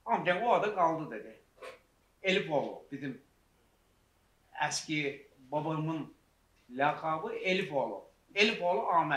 Amcam o adı kaldı dedi. Elifoğlu. Bizim eski babamın lakabı Elifoğlu. Elifoğlu Ahmet.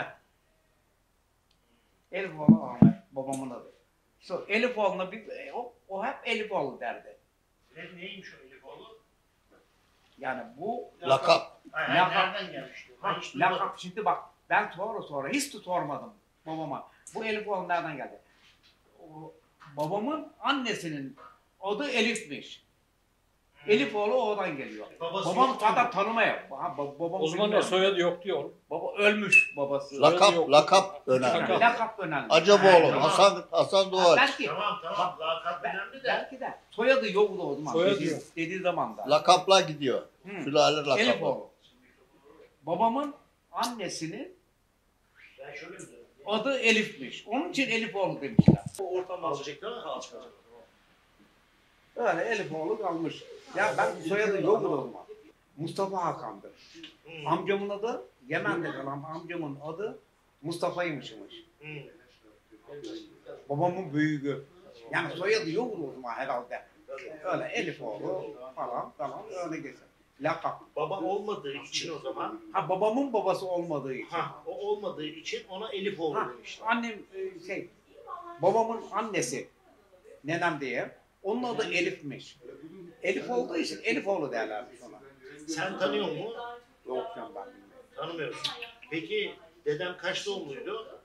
Elifoğlu Ahmet. Babamın adı. İşte Elifoğlu'na o hep Elifoğlu derdi. Neymiş o Elifoğlu? Yani bu Lakap. Nereden gelmişti? lakap şimdi bak ben sonra hiç de sormadım babama. Bu Elifoğlu nereden geldi? Babamın annesinin adı Elif'miş. Elifoğlu oradan geliyor. Babam zaten tanımıyor. Babam O zaman da soyadı yok diyor. Baba ölmüş babası. Lakap önemli. Lakap önemli. Acaboğlu, Tamam. Hasan Doğaç. Belki, Tamam lakap önemli de. belki de soyadı yoktu o zaman. Soyadı Dediği zaman da. Lakapla gidiyor. Sülale lakapı. Elifoğlu. Babamın annesinin Ben şöyle mi diyorum? adı Elif'miş. Onun için Elifoğlu demişler. Ortam alacak değil mi? Alacak. Öyle Elifoğlu kalmış. Ya ben soyadı yoktu o zaman. Mustafa Hakan'dır. Amcamın adı Yemen'de kalan amcamın adı Mustafa'ymışmış. Babamın büyüğü. Yani soyadı yoktu o zaman herhalde. Öyle Elifoğlu falan öyle geçer. Lakap. Baba olmadığı için o zaman. Ha babamın babası olmadığı için. O olmadığı için ona Elifoğlu Ha, demişler. annem babamın annesi nenem diye. Onun adı Elif'miş. Elif olduğu için Elifoğlu derlermiş ona. Sen tanıyor musun? Yok canım ben bilmiyorum. Tanımıyorsun. Peki dedem kaç doğumluydu?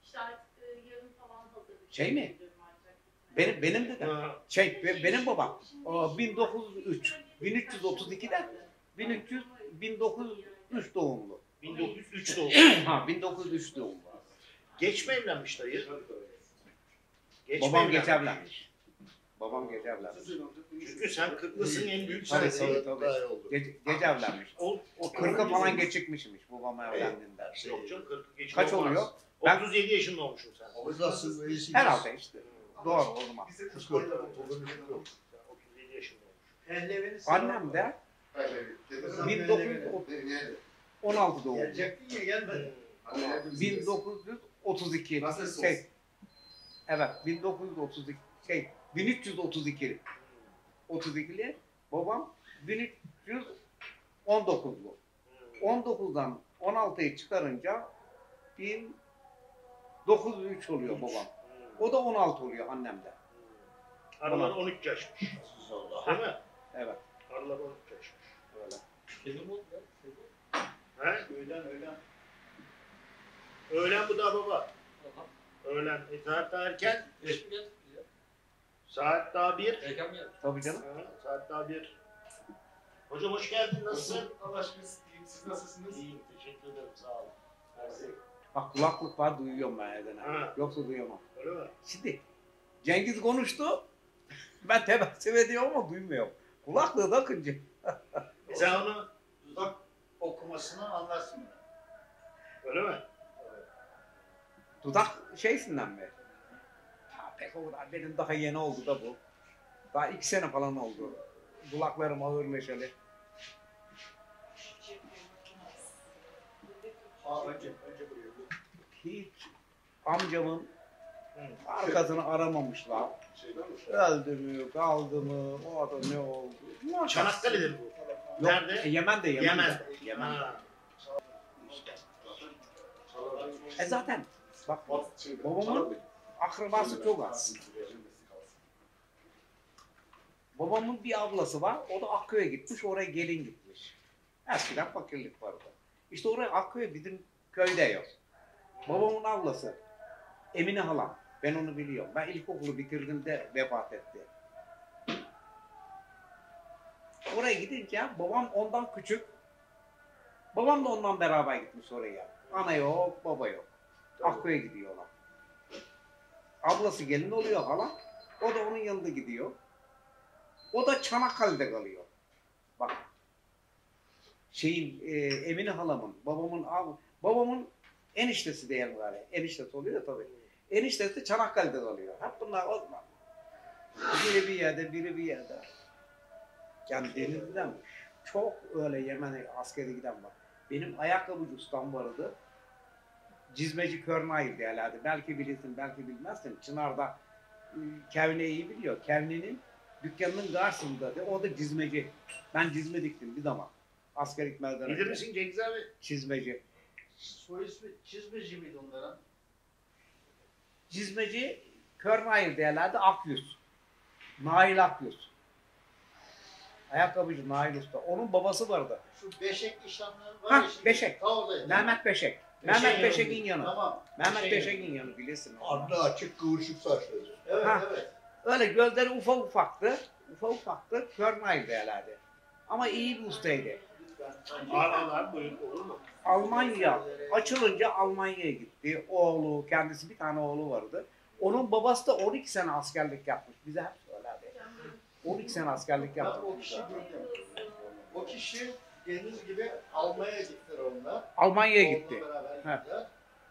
Şey mi? Benim dedem. Ha, Benim babam 1903, 1332'de 1903 doğumlu. 1903 doğumlu. Ha 1903 doğumlu. Geç mi evlenmiş dayı? Geç mi Babam evlenmiş? geç evlenmiş. Babam geç evlenmiş. Çünkü sen 40'lısın en büyük Tabii sensin. tabii. Geç evlenmiş. O 40'a falan geçikmişmiş babam evlendiğinde. Yok canım 40'ı geçin Kaç olmaz. oluyor? Ben- 37 yaşında olmuşsun sen. Herhalde işte. Doğru o zaman. 37 yaşında olmuş. Annem de 1916 doğumlu. 1932 evet 1932 1332 32'li babam 1319'lu. 19'dan 16'yı çıkarınca 1903 oluyor babam. O da 16 oluyor annemde. Aralar 13 yaşmış. Değil mi? Evet. Aralar 13 yaşmış. Öyle. He? Öğlen bu da baba. Öğlen. Saat daha erken. Saat daha 1. Tabii canım. Saat daha 1. Hocam hoş geldin. Nasılsın? Allah aşkına iyiyim. Siz nasılsınız? İyiyim. Teşekkür ederim. Sağ olun. Mersi. Bak kulaklık var duyuyorum ben evden. Ha. Yoksa duyamam. Öyle mi? Şimdi Cengiz konuştu. Ben tebessüm ediyorum ama duymuyorum. Kulaklığı takınca. Sen onu Dudak okumasını anlarsın. öyle mi? Dudak şeysinden mi? Ha, pek o kadar. Benim daha yeni oldu da bu. Daha 2 sene falan oldu. Kulaklarım ağırleşeli. Önce buraya. Hiç amcamın Hı. arkasını aramamışlar. Öldü mü, kaldı mı, o adam ne oldu? Çanakkale'de bu. Yok, Nerede? Yemen'de. Yemen. Yemen. Ha. Zaten bak babamın akrabası çok az. Babamın bir ablası var, o da Akköy'e gitmiş, oraya gelin gitmiş. Eskiden fakirlik vardı. İşte oraya Akköy bizim köyde yok. Babamın ablası, Emine halam, ben onu biliyorum. Ben ilkokulu bitirdiğimde vefat etti. Oraya gidince babam ondan küçük, babam da ondan beraber gitmiş oraya. Ana yok, baba yok. Akköy'e gidiyorlar. Ablası gelin oluyor falan, o da onun yanında gidiyor. O da Çanakkale'de kalıyor. Bak. Emine halamın, babamın eniştesi diyelim galiba. Eniştesi oluyor ya tabii. Eniştesi Çanakkale'de kalıyor. Hep bunlar olmaz. Biri bir yerde, biri bir yerde. Yani Denizli'den çok öyle Yemen'e askere giden var. Benim ayakkabıcı ustam vardı. Cizmeci Körnail derlerdi. Belki bilirsin, belki bilmezsin. Çınar'da Kevni iyi biliyor. Kevni'nin dükkanının karşısında o da çizmeci. Ben çizme diktim bir zaman. Asker gitmeden Bilir önce. misin Cengiz abi? Çizmeci. Soy ismi çizmeci miydi onların? Çizmeci Körnail derlerdi Akyüz. Nail Akyüz. Ayakkabıcı Nail Usta. Onun babası vardı. Şu Beşek nişanları var Hah, ya şimdi. Beşek. Ta oradaydı. Mehmet Beşek. Beşek'in Mehmet Beşek'in yanı. Tamam. Mehmet Beşek'in Beşek'in yanı bilirsin. Alnı açık kıvırcık saçlı. Evet Ha. evet. Öyle gözleri ufak ufaktı. Ufak ufaktı. Körnail derlerdi. Ama iyi bir ustaydı. Ağlar buyur olur mu? Almanya açılınca Almanya'ya gitti. Oğlu, kendisi bir tane oğlu vardı. Onun babası da 12 sene askerlik yapmış. Bize hep söylerdi. 12 sene askerlik Ben yapmış. o kişi gördüm. O kişi dediğiniz gibi Almanya'ya gittiler onlar. Almanya'ya Oğlunla gitti. beraber He. gittiler.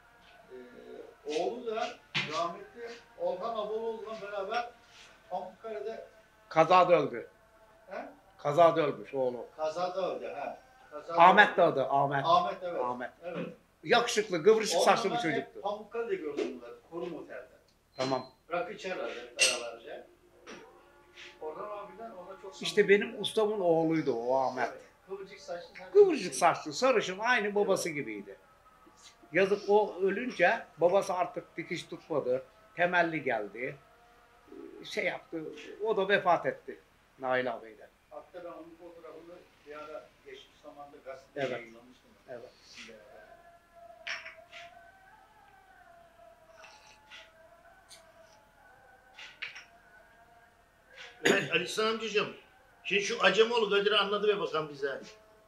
Oğlu da rahmetli Orhan Abaloğlu'yla beraber Pamukkale'de Kazada öldü. he? Kazada ölmüş oğlu. Kazada öldü. He. Kazada Ahmet de öldü. adı. Ahmet. Ahmet evet. Ahmet. Evet. Yakışıklı, kıvırcık saçlı bir Onunla ben hep çocuktu. Pamukkale'de gördüm bunları. Korum Otel'de. Tamam. Rakı içerlerdi beraberce. Orhan abiden ona çok İşte benim ustamın oğluydu o Ahmet. Kıvırcık saçlı. Kıvırcık saçlı, sarışın, aynı babası gibiydi. Yazık o ölünce babası artık dikiş tutmadı. Temelli geldi. Şey yaptı. O da vefat etti. Nail abiyle. Hatta ben onun fotoğrafını bir ara geçmiş zamanda gazetede Evet. yayınlamıştım. Evet. Evet Ali İhsan amcacığım. Şimdi şu Acemoğlu Kadir'i anladı ve bakalım bize.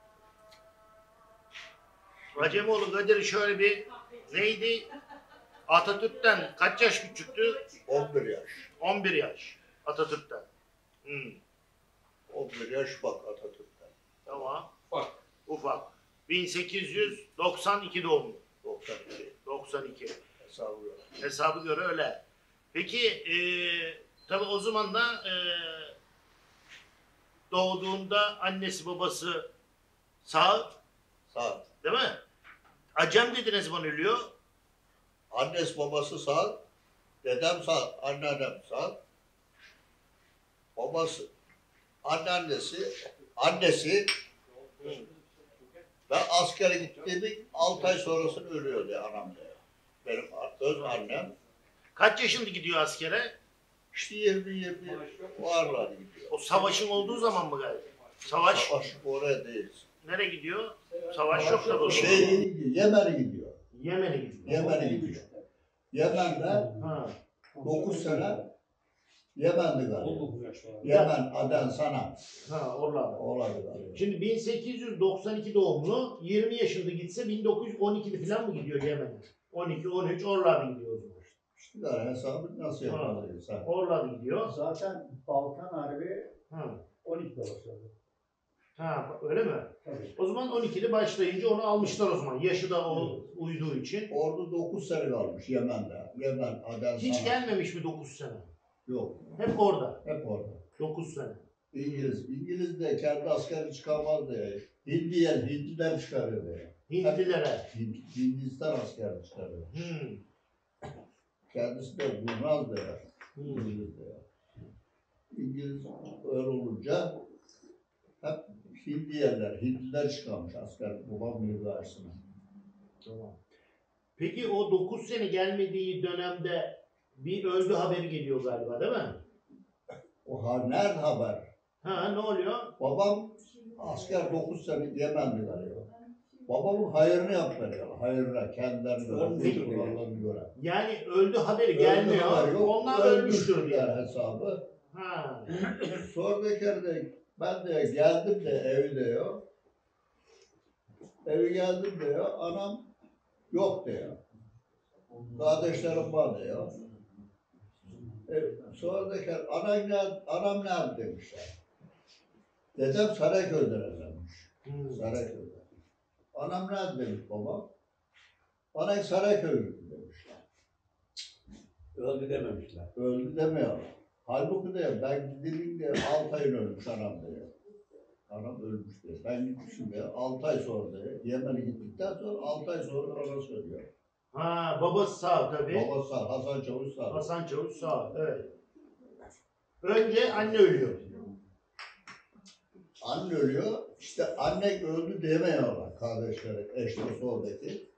Acemoğlu Kadir şöyle bir neydi? Atatürk'ten kaç yaş küçüktü? 11 yaş. 11 yaş. Atatürk'ten. Hmm. 11 yaş bak Atatürk'ten. Tamam. Bak. Ufak. 1892 doğumlu. 92 92. hesabı yok. Hesabı göre öyle. Peki tabi o zaman da doğduğunda annesi babası sağ Sağ. değil mi? Acem dedi ne zaman ölüyor? Annesi babası sağ. Dedem sağ. Anneannem sağ. Babası. Annesi ben askere gittiğimi 6 ay sonrasını ölüyor diye anam diyor. Benim öz annem Kaç yaşında gidiyor askere? işte 20 o aralar gidiyor. O savaşın olduğu zaman mı geldi? Savaş Savaş oraya değil. nereye gidiyor? Savaş yok da bu. Yemen'e gidiyor. Yemen'e gidiyor. Yemen'e gidiyor. Yemen'de Ha. 9 sene Yemen'de galiba. Yemen, Aden, Sana. Ha oralarda. Olaydı galiba. Şimdi 1892 doğumlu 20 yaşında gitse 1912'de falan mı gidiyor Yemen'e? 12, 13 oralarda gidiyor o zaman. İşte yani hesabı nasıl yapmalıyız sen? Oralarda gidiyor. Zaten Balkan Harbi Ha. 12'de başladı. Ha öyle mi? Tabii. O zaman 12'de başlayınca onu almışlar o zaman. Yaşı da o uyduğu için. Orada 9 sene kalmış Yemen'de. Yemen, Aden, Hiç Sana. gelmemiş mi 9 sene? Yok. Hep orada. Hep orada. 9 sene. İngiliz de kendi askeri çıkarmaz diye. Hindiler çıkarıyor diye. Hintlilere. Hindistan askeri çıkarıyor. Hmm. Kendisi de vurmaz diye. Hmm. İngiliz diye. İngiliz öyle olunca hep Hindiler çıkarmış asker babam yıl karşısına. Tamam. Peki o 9 sene gelmediği dönemde bir öldü haberi geliyor galiba değil mi? Nerede haber? Ha ne oluyor? Babam asker 9 sene Yemen'de kalıyor. Babamın hayırını yaptırıyor. Hayırına kendilerine göre, kurallarına göre. Yani öldü haberi gelmiyor. Onlar ölmüştür diye. yani hesabı. Ha. Sonra de ben de geldim de evi diyor. Evi geldim diyor. Anam yok diyor. Kardeşlerim var diyor. Sonra da anam nerede demişler. Dedem Sarayköy'den evlenmiş. Hmm. Sarayköy'de. Anam nerede demiş babam. Bana Sarayköy'de demişler. Öldü dememişler. Öldü demiyor. Halbuki diyor ben gittiğim diye 6 ay ölmüş anam diyor. Anam ölmüş diyor. Ben gitmişim diyor 6 ay sonra diyor. Yemen'e gittikten sonra 6 ay sonra ona söylüyor. Ha babası sağ tabii. Babası sağ, Hasan Çavuş sağ. Hasan Çavuş sağ. Evet. Önce anne ölüyor. Anne ölüyor. İşte anne öldü demiyorlar kardeşleri. Eşte oradaki.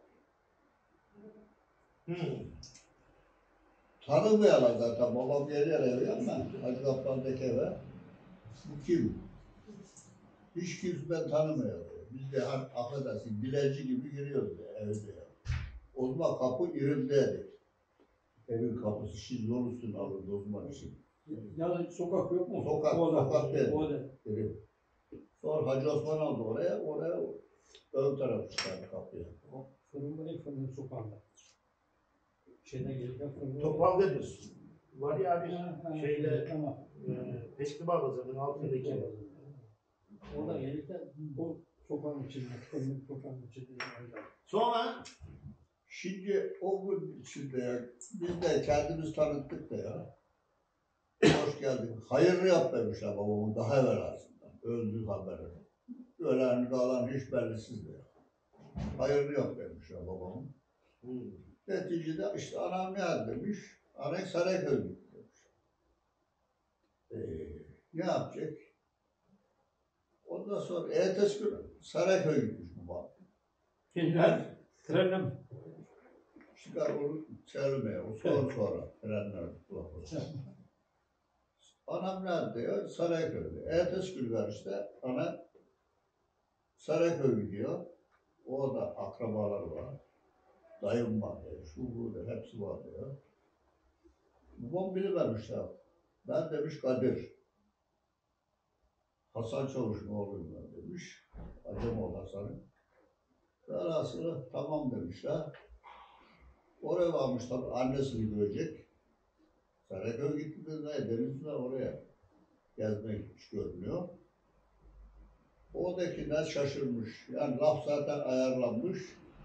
Tanımıyorlar zaten. Babam geliyor eve ama Hacı Kaplan'daki eve. Bu kim? Hiç kimse ben tanımıyor. Biz de affedersin dilenci gibi giriyoruz evde. O zaman kapı irimdeydi. Evin kapısı şimdi yol üstüne alırdı o zaman için. Yani sokak yok mu? Sokak değil. O da. İrim. Sonra Hacı Osman aldı oraya ön tarafı çıkardı kapıya. O fırın var ya, fırının sokağında. Şeyden gelirken fırın. Topal dedir. Var ya abi şeyde Tamam. festival pazarının altındaki. Oradan gelirken o sokağın içinde, fırının sokağın içinde. Sonra Şimdi o gün içinde biz de kendimiz tanıttık da ya. Hoş geldin. Hayırlı yap demişler babamın daha evvel aslında. Öldü haberi. Ölen kalan hiç bellisiz de. Hayırlı yap demişler babamın. Neticede işte anam ne demiş? Anan Sarayköy gitti demiş. Ne yapacak? Ondan sonra ertesi gün Sarayköy gitmiş babam. Trenle mi? Çıkar onu çevirmeye, o sonra trenler kulakları. Anam nerede ya? Sarayköy'de. Ertesi gün var işte, ana Sarayköy gidiyor. Orada akrabalar var. Dayım var diyor, şu bu da hepsi var diyor. Babam bilmemişler. Ben demiş Kadir. Hasan Çavuş'un oğluyum ben demiş. Acemoğlu Hasan'ın. Velhasılı tamam demişler. Oraya varmış tabii annesini görecek. Sarayköy gitti de Denizli'den oraya gezmeye gitmiş görünüyor. Oradakiler şaşırmış. Yani laf zaten ayarlanmış.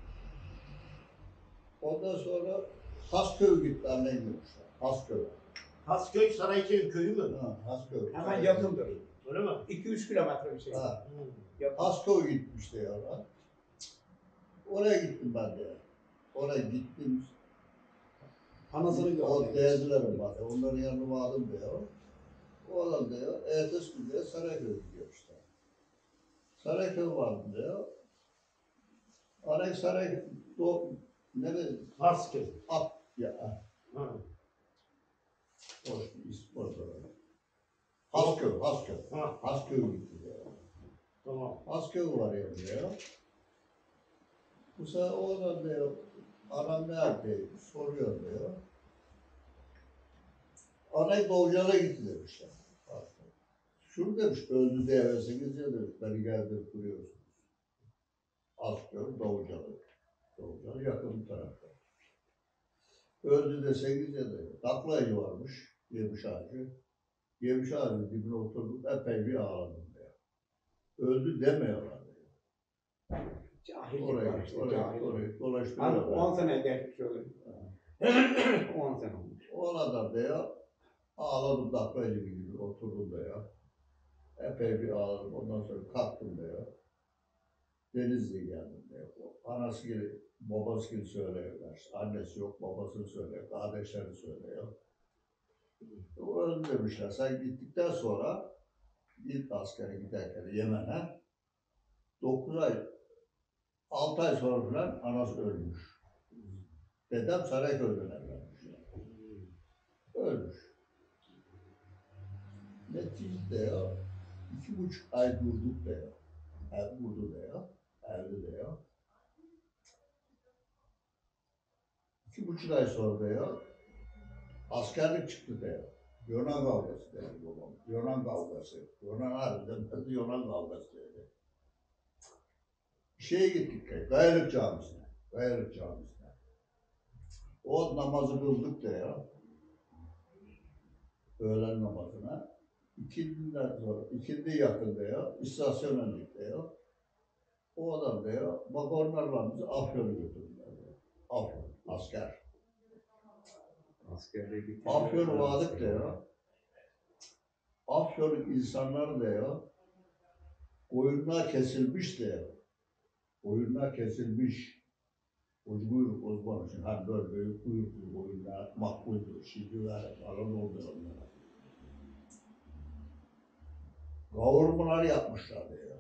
Ondan sonra Hasköy gitti annen demişler. Hasköy. Hasköy Sarayköy köyü mü? Ha, Hasköy. Hemen yakındır. Öyle mi? 2-3 kilometre bir şey. Ha, Yakın. Hasköy gitmişti ya. Oraya gittim ben de. Oraya gittim. Anasını O gördüm. değerlilerim var. Onların yanına vardım diyor. O adam diyor, ertesi gün diyor Sarayköy gidiyor işte. Sarayköy vardı diyor. Araya Saray, nerede? Hasköy. At ya. Ha. Hoş bir isim orada. Hasköy. Ha. Hasköy gitti diyor. Tamam. Hasköy var ya diyor. Bu sefer oradan diyor, anam nerede soruyor diyor. Anay Doğucan'a gitti demişler. Şunu demiş, öldü diye verseniz ya demiş, beni geldirip duruyorsunuz. Hasköy, Doğucan'a. Doğucan'a yakın bir tarafta. Öldü deseniz ya da taklayıcı varmış, yemiş ağacı. Yemiş ağacı dibine oturdum, epey bir ağladım diyor. Öldü demiyorlar diyor. Cahillik var işte. Cahillik. Orayı Hani dolaştırıyorlar. 10 sene geçmiş öyle. 10 sene olmuş. Ona da diyor, ağladım taklayıcı gibi oturdum diyor. Epey bir ağladım, ondan sonra kalktım diyor. Denizli'ye geldim diyor. Anası gibi, babası gibi söylüyorlar. Annesi yok, babasını söylüyor, kardeşlerini söylüyor. Öyle demişler, sen gittikten sonra ilk askere giderken Yemen'e 9 ay, 6 ay sonra falan anası ölmüş. Dedem Sarayköy'den evlenmiş. Ölmüş. Neticede ya, 2,5 ay durduk diyor. Ev vurdu diyor, evli diyor. 2,5 ay sonra diyor, askerlik çıktı diyor. Yunan kavgası diyor babam. Yunan kavgası. Yunan harbiden Yunan kavgası diyor. Şeye gittik diyor, Gayrık Camisi'ne. Gayrık Camisi'ne. O namazı kıldık diyor. Öğlen namazına. İkindiden sonra, ikindi yakın diyor, istasyon önlük diyor. O adam diyor, vagonlarla bizi Afyon'a götürdüler diyor. Afyon, asker. Askerde gitti. Afyon'a vardık diyor. Afyon'un insanları diyor, koyunlar kesilmiş diyor. Koyunlar kesilmiş. Kuyruk uzman için, hani böyle büyük kuyruklu koyunlar makbuldür. Şimdi var, falan oldu onlara. Kavurmalar yapmışlardı ya.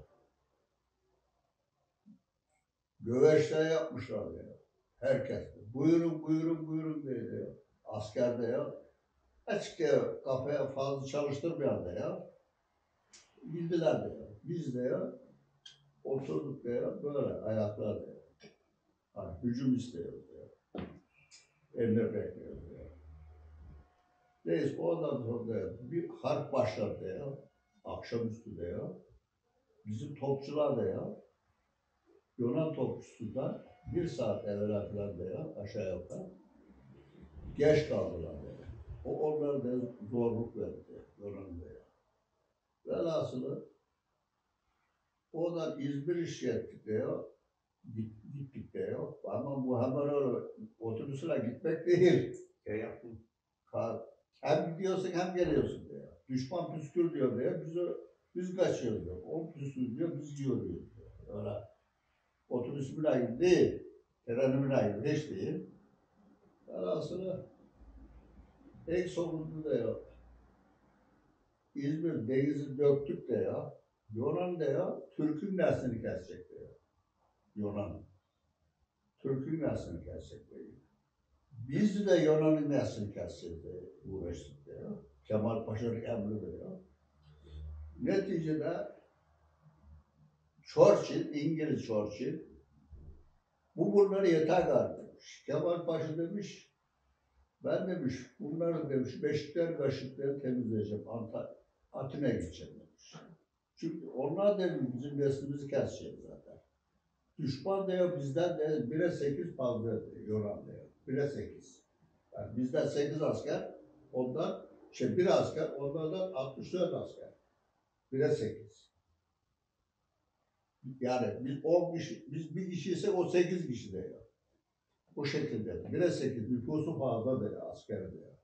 Göveçler yapmışlardı ya. Herkes. Buyurun buyurun buyurun dedi ya. Askerde ya. Açık ya kafaya fazla çalıştırmayan da ya. Bildiler de ya. Biz de ya oturduk da ya böyle ayaklarda ya. Hani hücum istiyoruz ya. Emir bekliyoruz ya. Neyse ondan sonra ya, bir harp başladı ya. Akşamüstü de ya. Bizim topçular da ya. Yunan topçusundan 1 saat evvel falan da ya aşağı yukarı. Geç kaldılar ya. O onlara da zorluk verdi Yunan'da ya. Velhasılı oradan İzmir işi ettik diyor. Gittik diyor. Ama bu hemen öyle otobüsüne gitmek değil. Hem gidiyorsun hem geliyorsun diyor. Düşman püskür diyor. Biz kaçıyoruz diyor. O püskür diyor, biz gidiyoruz diyor. Öyle. Otobüsü bile değil. Treni bile hiç değil. Velhasılı en sonunda da ya İzmir denizi döktük de ya. Yunan da ya Türk'ün neslini kesecek de ya. Yunan. Türk'ün neslini kesecek de ya. Biz de Yunan'ın neslini kesecek de uğraştık de ya. Kemal Paşa'nın emri de ya. Neticede Churchill, İngiliz Churchill bunları yeter galiba demiş. Kemal Paşa demiş, ben demiş bunları demiş beşikler kaşıkları temizleyeceğim. Atina'ya gideceğim demiş. Çünkü onlar demiş bizim neslimizi kesecek zaten. Düşman diyor bizden de 1'e 8 fazla Yunan diyor. 1'e 8. Yani bizden 8 asker, ondan bir asker, onlardan 64 asker. 1'e 8. Yani biz 10 kişi, biz bir kişiysek o 8 kişi diyor. Bu şekilde. 1'e 8 nüfusu fazla diyor asker diyor.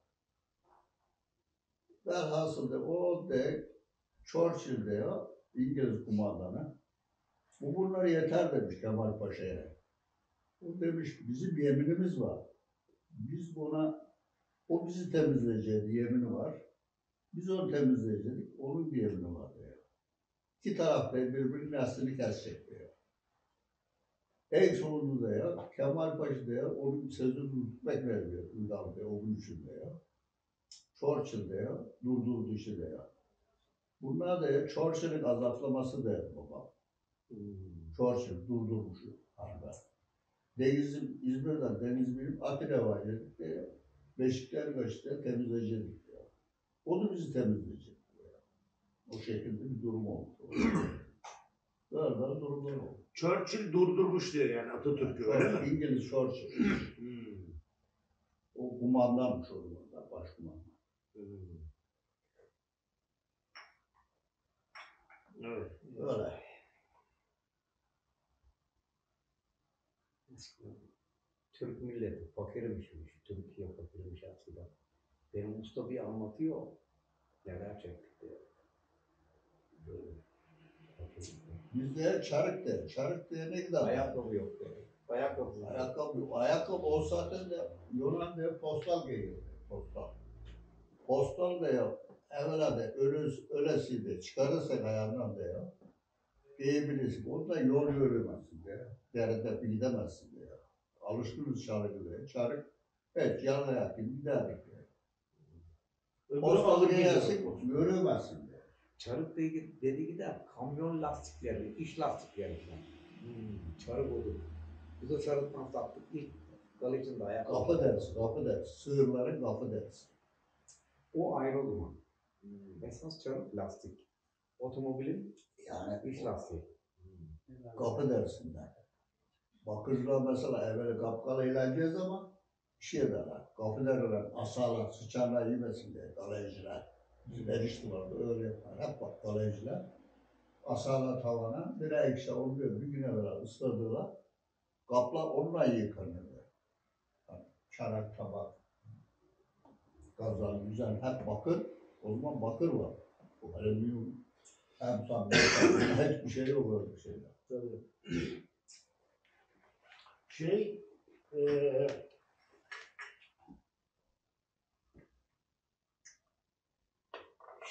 Velhasıl o de Churchill diyor, İngiliz kumandanı. Bunlar yeter demiş Kemal Paşa'ya. O demiş bizim yeminimiz var. Biz buna, o bizi temizleyeceği yemini var. Biz onu temizleyecektik, onun bir yemini var diyor. İki taraf da birbirinin neslini kesecek diyor. En sonunda ya Kemal Paşa diyor, onun sözünü tutmak veriyor. Uygar diyor, onun için diyor. Churchill diyor, durdurdu işi diyor. Bunlar da Churchill'in azaplaması diyor baba. Churchill durdurmuş harbi. İzmir'den deniz bilip Atina'ya varacaktık diyor. Beşikler kaçtı, temizleyecektik diyor. O da bizi temizleyecek diyor. O şekilde bir durum oldu. Böyle durumlar oldu. Churchill durdurmuş diyor yani Atatürk'ü öyle mi? İngiliz Churchill. O kumandanmış o zaman, başkumandan. Evet. Öyle. Türk milleti fakirmiş, Türkiye fakirmiş aslında. Benim usta bir anlatıyor, neler çektik diyor. Bizde çarık der. Çarık diye ne kadar? Ayakkabı yok diyor. Ayakkabı o zaten de Yunan diye postal geliyor. Postal. Postal diyor. Evvela da ölesiydi. Çıkarırsak ayağından diyor. Giyebilirsin. O da yol yürümezsin diyor. Derede gidemezsin diyor. Alıştınız çarık diyor. Çarık evet yan ayak gibi giderdik diyor. Postal giyersin yürümezsin diyor. Çarık dediği de kamyon lastikleri, iş lastikleri falan. Çarık olur. Biz o çarıktan sattık ilk kalıcında ayakkabı. Kapı deriz. Sığırların kapı deriz. O ayrı o zaman. Esas çarık lastik. Otomobilin Yani iş lastiği. kapı dersinden. Bakırcılar mesela evvel kapkalı eğleneceğiz ama şey derler. Kapı derler. Asalar, sıçanlar yemesin diye galaycılar. Bizim erişti vardı öyle yapar. Hep bak galaycılar. Asalar tavana birer ikişer oluyor. Bir güne kadar ısladılar. Kaplar onunla yıkanıyor. Yani çanak, tabak, kazan, güzel hep bakır. O zaman bakır var. O alüminyum hem tam hiçbir şey yok öyle bir şeyler. Tabii. Şey,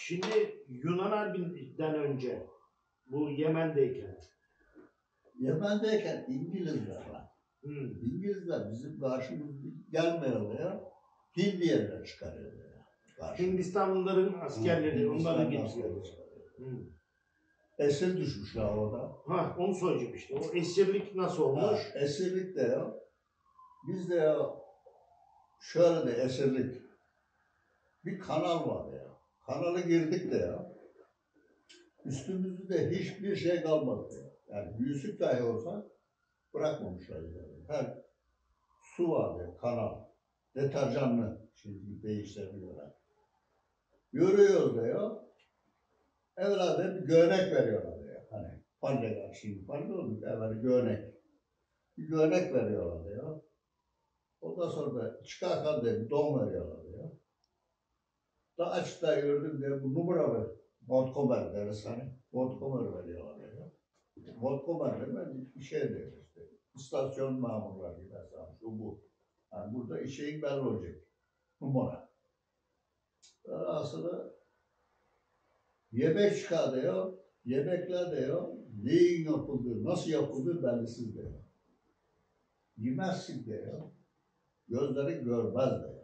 Şimdi Yunan Harbi'nden önce bu Yemen'deyken Yemen'deyken İngilizler var. hmm. İngilizler bizim karşımızda gelmiyor ya. Hindiyeler çıkarıyor ya. Karşımıza. Hindistanlıların askerleri, onların Hindistan'dan getiriyor. çıkarıyor. Hmm. Esir düşmüşler orada. Ha, onu söyleyeceğim işte. O esirlik nasıl olmuş? Ha, esirlik de ya. Biz de ya şöyle de esirlik. Bir kanal var ya. Kanala girdik de ya. Üstümüzde hiçbir şey kalmadı ya. Yani yüzük dahi olsa bırakmamışlar yani. Her su vardı ya, kanal. Deterjanlı. Şimdi değiştirmiyorlar. Yürüyoruz da ya. Evlada bir göğnek veriyorlar ya. Hani pandega şimdi pandega olduk. Evvel göğnek. Bir göğnek veriyorlar ya. Ondan sonra da çıkarken de bir don veriyorlar ya. Da açıkta gördüm diye bu numaralı Montgomery deriz hani. Montgomery veriyorlar ya. Montgomery demek bir şey değil işte. İstasyon memurları gibi mesela şu bu. Yani burada işin belli olacak. Numara. Aslında yemek çıkardı ya. Yemekler de ya. Neyin yapıldığı, nasıl yapıldığı bellisiz de ya. Yemezsin de ya. Gözleri görmez de ya.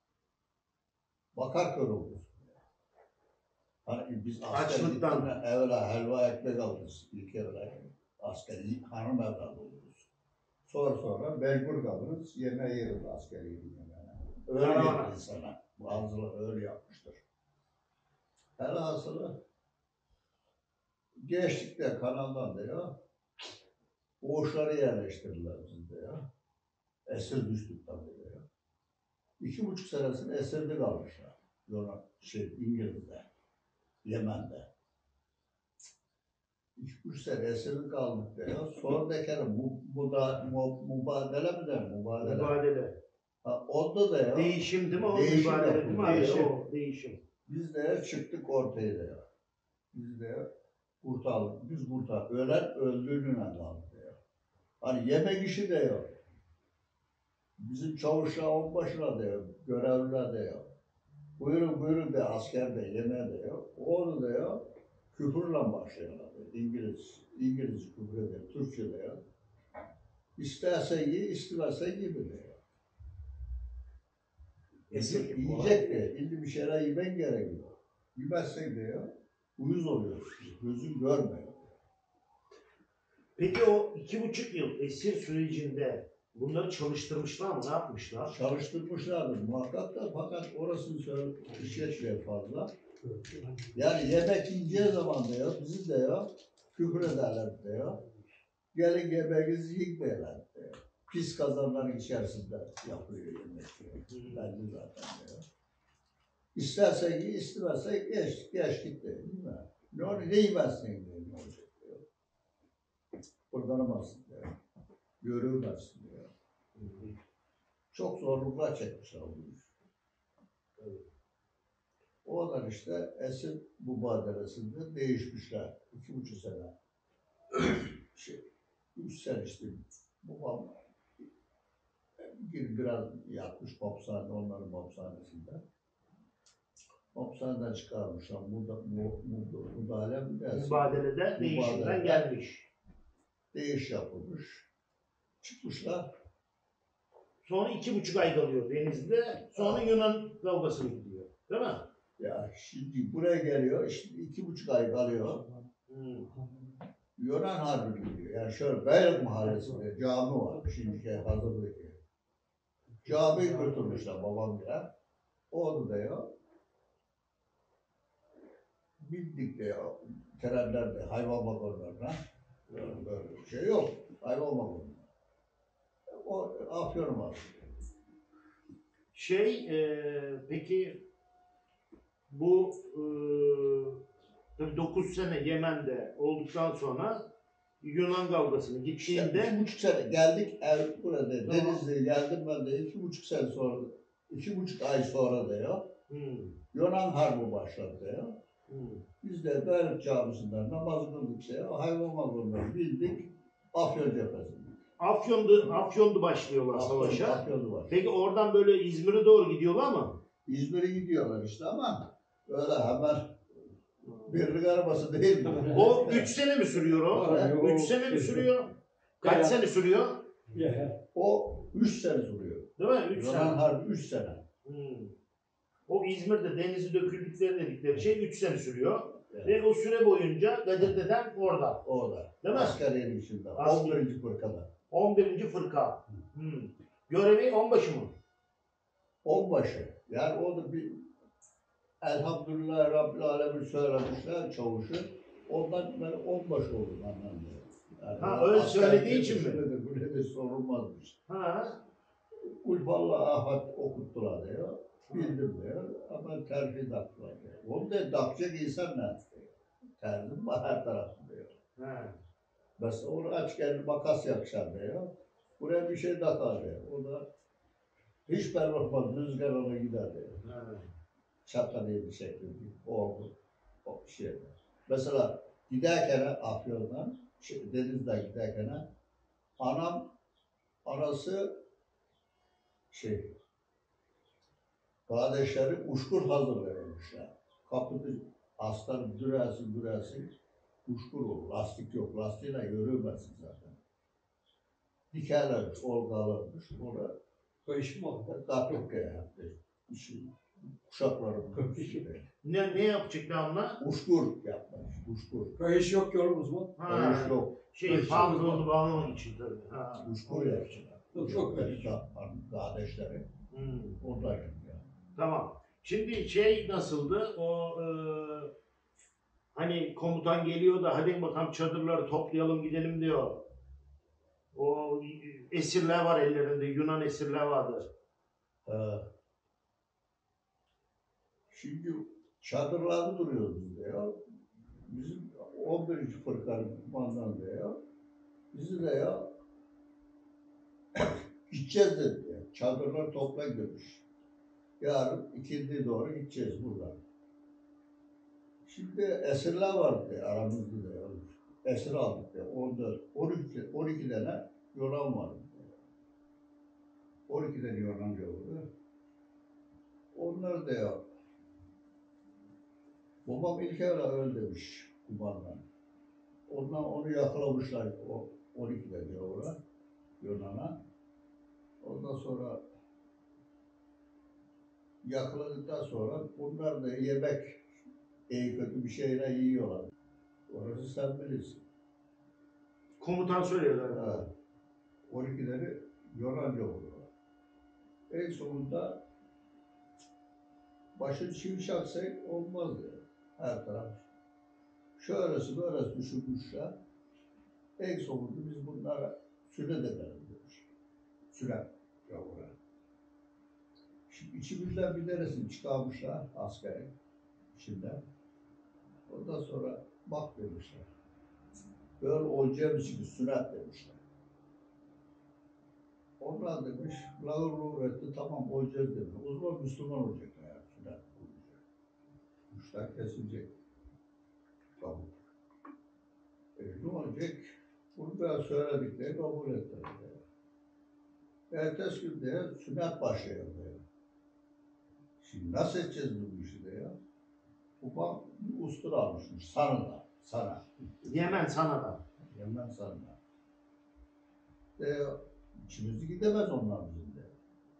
Bakar kör olursun. Hani biz Açlıktan. evvela helva ekmek alırız ilk evvela. Askeri hanım evladı oluruz. Sonra mecbur kalırız, yemeği yeriz askeri yemeğine. Öyle yedir insana. Bazıları öyle yapmıştır. Velhasılı geçtik de kanaldan da ya. Boğuşları yerleştirdiler bizde ya. Esir düştük tabii ya. 2,5 senesini esirde kalmışlar. İngiliz'de, Yemen'de. 2,5 sene esirde kaldık da ya. Sonra da kere mübadele mi der? Mübadele. Ha, onda da ya. Değişim değil mi? O Değişim mübadele yapıldı, değil mi abi? değişim. O değişim. Biz de çıktık ortaya da ya. Biz de kurtardık. Biz kurtardık. Ölen öldüğününe kaldı ya. Hani yemek işi de yok. Bizim çavuşlar onbaşılar da yok. Görevliler de yok. Buyurun de asker de yemeğe de yok. Onu da yok. Küfürle başlıyorlar. İngiliz küfür ediyor. Türkçe de yok. İsterse ye, istemezse yeme de yok. Yiyecek de. İlli bir şeyler yemen gerekiyor. Yemezsen de yok. Uyuz oluyorsun. Gözün görmüyor. Peki o 2,5 yıl esir sürecinde bunları çalıştırmışlar mı? Ne yapmışlar? Çalıştırmışlardır muhakkak da fakat orasını işletmiyor fazla. Yani yemek yiyeceği zaman da ya, bizi de ya, küfür ederler de ya. Gelin yemeğinizi yiymeyeler de ya. Pis kazanların içerisinde yapıyor yemek diyor. Belli zaten de ya. İstersen ye, istemezsen geç git de, değil mi? Ne yemezsin diyor, ne olacak diyor. Kurtaramazsın diyor. Görülmezsin diyor. Çok zorluklar çekmişler o iş. Oradan işte esir mübadelesinde değişmişler. 2,5 sene. 3 sene işte babam biraz yapmış hapishanede, onların hapishanesinde. Hapishaneden çıkarmışlar. Müdahale mi dersin? Mübadelede değişimden gelmiş. Değiş yapılmış. Çıkmışlar. Sonra 2,5 ay kalıyor denizde. Sonra Yunan dalgasına gidiyor. Değil mi? Ya şimdi buraya geliyor, işte 2,5 ay kalıyor. Yunan Harbi gidiyor. Yani şöyle Beylik Mahallesi'nde cami var. Şimdiki hazırdaki. Camiyi götürmüşler babam ya. Orada da ya. Bindik de ya. Trenlerde, hayvan vagonlarına. Böyle bir şey yok. Hayvan vagonlarına. O Afyon var. Peki bu tabii 9 sene Yemen'de olduktan sonra Yunan kavgasını gittiğinde 2,5 sene geldik burada Denizli'ye geldim ben de 2,5 sene sonra 2,5 ay sonra da ya Yunan Harbi başladı ya. Biz de Beylik Camisi'nden namaz kıldık ya hayvan vagonları bildik Afyon cephesinde. Afyon'du başlıyorlar savaşa. Afyon'du başlıyor. Peki oradan böyle İzmir'e doğru gidiyorlar mı? İzmir'e gidiyorlar işte ama öyle hemen birlik arabası değil mi? O 3 sene mi sürüyor o? Var, 3 sene mi sürüyor? Kaç Ya. sene sürüyor? Ya. O 3 sene sürüyor. Değil mi? 3 Yunan sene. Harbi 3 sene. O İzmir'de denizi döküldükleri dedikleri şey 3 sene sürüyor. Evet. Ve o süre boyunca Kadir dedem orada. Orada. Değil mi? Askeriyenin içinde. Asker. 11. fırkada. 11. fırka. Görevi onbaşı mı? Onbaşı. Yani orada bir Elhamdülillah Rabbil Alemin söylemişler çavuşu. Ondan ben onbaşı oldum anlamda. Yani Ha, öyle asker söylediği için mi? şöyle bu ne de sorulmazmış. Ha. Ulfallah afat okuttular diyor. Bildim diyor. Ama terfi taktılar diyor. Onu da takacak insan ne diyor. Terzim var her tarafı diyor. Ha. Mesela onu aç geldi makas yapacağım diyor. Buraya bir şey takar diyor. O da hiç ben bakmaz rüzgar ona gider diyor. Ha. Şapka diye bir şekilde o şey. Mesela giderken Afyon'dan denizden giderken anası kardeşleri uçkur hazırlıyormuşlar. Kapıda aslanın dürersin uçkur olur. Lastik yok. Lastiğiyle yürümezsin zaten. Dikerlermiş, olgalarmış. Orada Kayış mı oldu? kapık yaptı. Kuşaklarının içinde. Ne yapacaklar onlar? Uçkur yapmış. Uçkur. Kayış yok yolumuz mu? Ha. Kayış yok. Şey, pantolonu bağlamak için tabii. Ha. Uçkur yapmışlar. Yok kayış. Kardeşleri. Hmm. Onlar yapıyor. Tamam. Şimdi nasıldı? O hani komutan geliyor da hadi bakalım çadırları toplayalım gidelim diyor. O esirler var ellerinde. Yunan esirler vardı. Şimdi çadırlarda duruyoruz biz de ya. Bizim 11. fırkanın kumandanı da ya. Bizi de ya gideceğiz dedi ya. Çadırlar toplayın demiş. Yarın ikindiye doğru gideceğiz buradan. Şimdi esirler vardı ya, aramızda da ya. Esir aldık ya. 14, 12 tane Yunan vardı. 12 tane Yunanca oldu. Onlar da ya babam ilk evvel öyle demiş kumandan. Ondan onu yakalamışlar o 12'de diyor orada Yunan'a. Ondan sonra yakaladıktan sonra bunlar da yemek iyi kötü bir şeyler yiyorlar. Orası sen bilirsin. Komutan söylüyorlar. Ha. 12'leri Yunanca oluyorlar. En sonunda başın çivi çaksaydı olmazdı. Her taraf. Şöylesi böylesi düşünmüşler. En sonunda biz bunlara sünnet edelim demiş. Sünnet yavrular. Şimdi içimizden bir neresini çıkarmışlar askerin içinden. Ondan sonra bak demişler. Böyle olacağımız için sünnet demişler. Onlar demiş, lağır etti, tamam olacağız demiş. O zaman Müslüman olacak yani, sünnet olacak. Uçlar kesilecek. Tamam. Ne olacak? Bunu ben söyledikleri kabul ettiler. Ertesi gün de sünnet başlıyor. Şimdi nasıl edeceğiz bu işi de ya? Babam bir ustura almışmış, sana. Yemen sana da. Yemen sana. İçimizi gidemez onlar bizim de.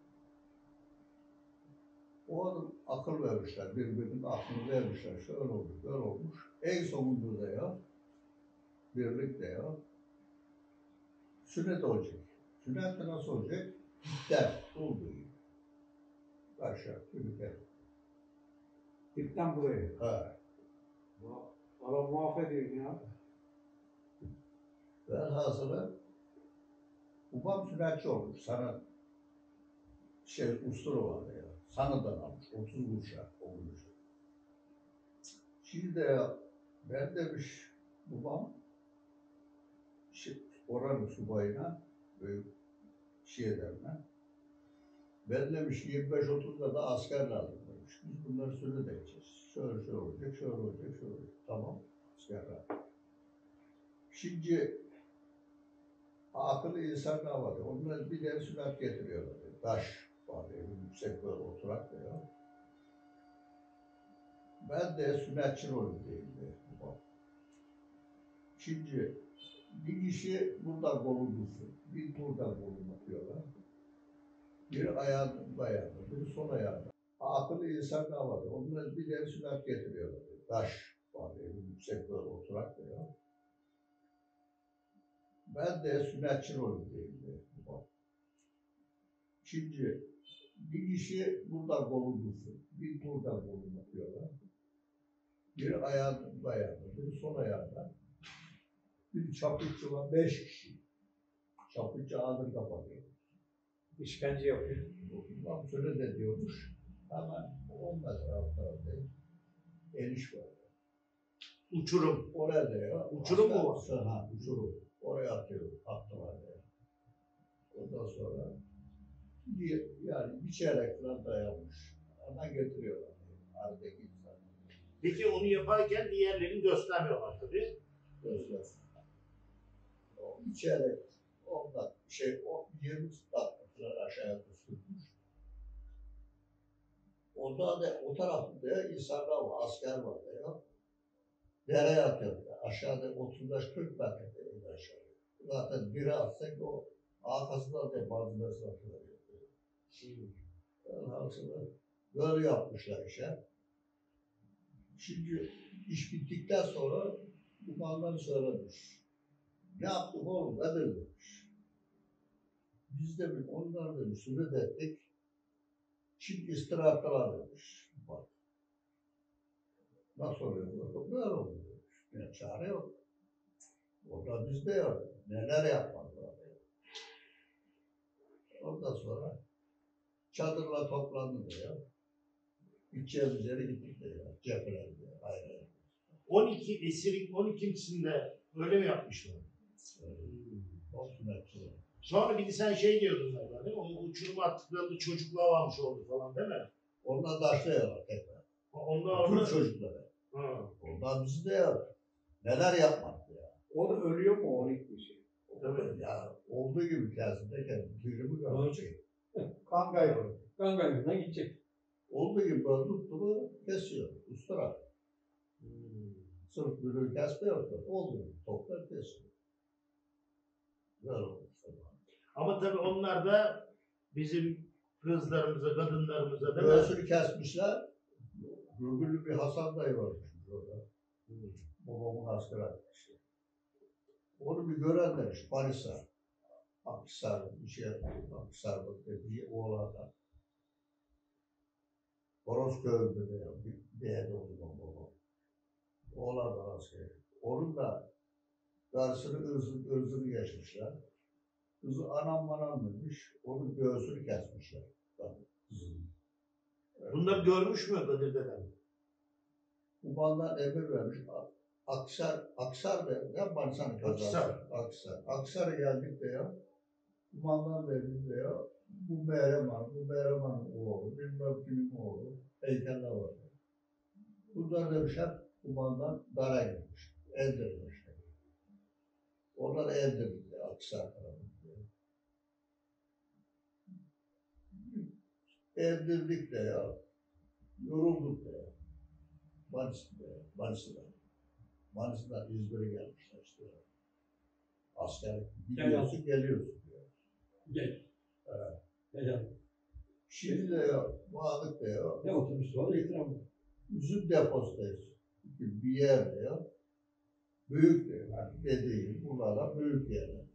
O adam akıl vermişler, birbirinin aklını vermişler. Şöyle olmuş, böyle olmuş. En sonunda da ya, birlikte ya, sünnet olacak. Sünnet de nasıl olacak? Der, olduğu gibi. Aşağı, yukarı. Dipten buraya. Ha. Allah mahvediyor ya. Velhasılı babam sünnetçi olmuş. Sana ustura vardı ya. Sanıdan almış. 30 kuruşa olmuş. Şimdi de ben demiş babam oranın subayına büyük ederine ben demiş 25-30'da da asker lazım demiş. Biz bunları sünnet edeceğiz. Şöyle olacak, şöyle olacak, şöyle olacak. Tamam. Askerler. Şimdi akıllı insanlar vardı. Onlar bir de sünnet getiriyorlar. Taş vardı. Yüksek böyle oturak diyor. Ben de sünnetçi rolündeyim. Şimdi bir kişi burada kolunu tutsun, bir burada kolunu tutuyorlar. Bir ayağında ayağında, bir sol ayağında. Akıllı insanlar var. Onlar bir de sünnet getiriyorlar. Taş var, yüksek böyle oturak diyor. Ben de sünnetçi rolündeyim. Şimdi bir kişi burada kolunu tutsun, bir burada kolunu tutuyorlar. Bir ayağında ayağında, bir sol ayağında. Bir çaputçu var, 5 kişi. Çaputçu ağzını kapatıyor. İşkence yapıyor. Ulan şöyle de diyormuş. Hemen 10 metre alt tarafta eriş var. Uçurum. Oraya da ya. Uçurum mu var? Ha, uçurum. Oraya atıyor. Attılar ya. Ondan sonra yani bir çeyrek falan dayanmış. Hemen getiriyorlar. Aradaki insan. Peki onu yaparken diğerlerini göstermiyorlar tabii. Gözler. O bir çeyrek 10 dakika, 20 dakika falan aşağıya tutmuş. Orada da o tarafta insanlar var, asker var ya. Dereye atıyor. Aşağıda 35-40 metre değil aşağı. Zaten biri atsak o arkasından da bazı mesafeler yapıyor. Aslında böyle yapmışlar işe. Şimdi iş bittikten sonra kumandan söylemiş. Ne yaptık oğlum? Nedir demiş. Biz de onlar demiş, sünnet ettik. Şimdi istirahatlar demiş. Bak. Nasıl oluyor? Böyle oluyor demiş. Yani çare yok. Orada bizde yok. Neler yapmadılar. Ondan sonra çadırla toplandı diyor. Gideceğimiz yere gittik diyor. Cepheler diyor. Ayrı. 12 esirin 12'sinde öyle mi yapmışlar? O sünnetçi. Sonra bir de sen şey diyordun galiba değil mi? O uçuruma attıklarında çocukluğa varmış oldu falan değil mi? Onlar taşlıyorlar tekrar. Onlar Bütün orada... çocukları. Ha. Onlar bizde yok. Neler yapmadı ya. O da ölüyor mu 12 kişi? Tabii ya. Olduğu gibi kendisindeyken birimi görecek. Kan kaybı. Kan kaybından gidecek. Olduğu gibi böyle tuttu mu kesiyor. Ustura. Sırf bülüğü kesmiyor da olduğu gibi toplar kesiyor. Böyle olmuş. Ama tabii onlar da bizim kızlarımıza, kadınlarımıza değil mi? Göğsünü kesmişler. Gürgüllü bir Hasan dayı varmış orada. Babamın asker arkadaşı. Onu bir gören demiş, Manisa. Akhisar bir şey yapıyor. Akhisar bir oğlanlar. Horozköy'ünde de bir değerli oldu babam. Oğlanlar asker. Onun da karşısını ırzını geçmişler. Kızı anam manam demiş, onun göğsünü kesmişler. Kızın. Bunları görmüş mü Kadir dedem? Kumandan emir vermiş. Aksar da ya Manisa'nın kazası. Aksar'a geldik diyor. Kumandan verdi diyor. Bu Meryem oğlu, bilmem kimin oğlu, heykeller var. Bunlar demiş hep kumandan dara girmiş, eldirmiş. Onlar eldirdi Aksar tarafında. Eldirdik de ya, yorulduk da ya. Manisa'dan İzmir'e gelmişler işte. Asker gidiyorsun, geliyorsun diyor. Gel. Evet. Gel. Şimdi de ya, varlık da ya, Ne otobüs var, ikram var. üzüm depostayız. Bir yer diyor. Büyük diyor. Yani dediğim buralar büyük yerler.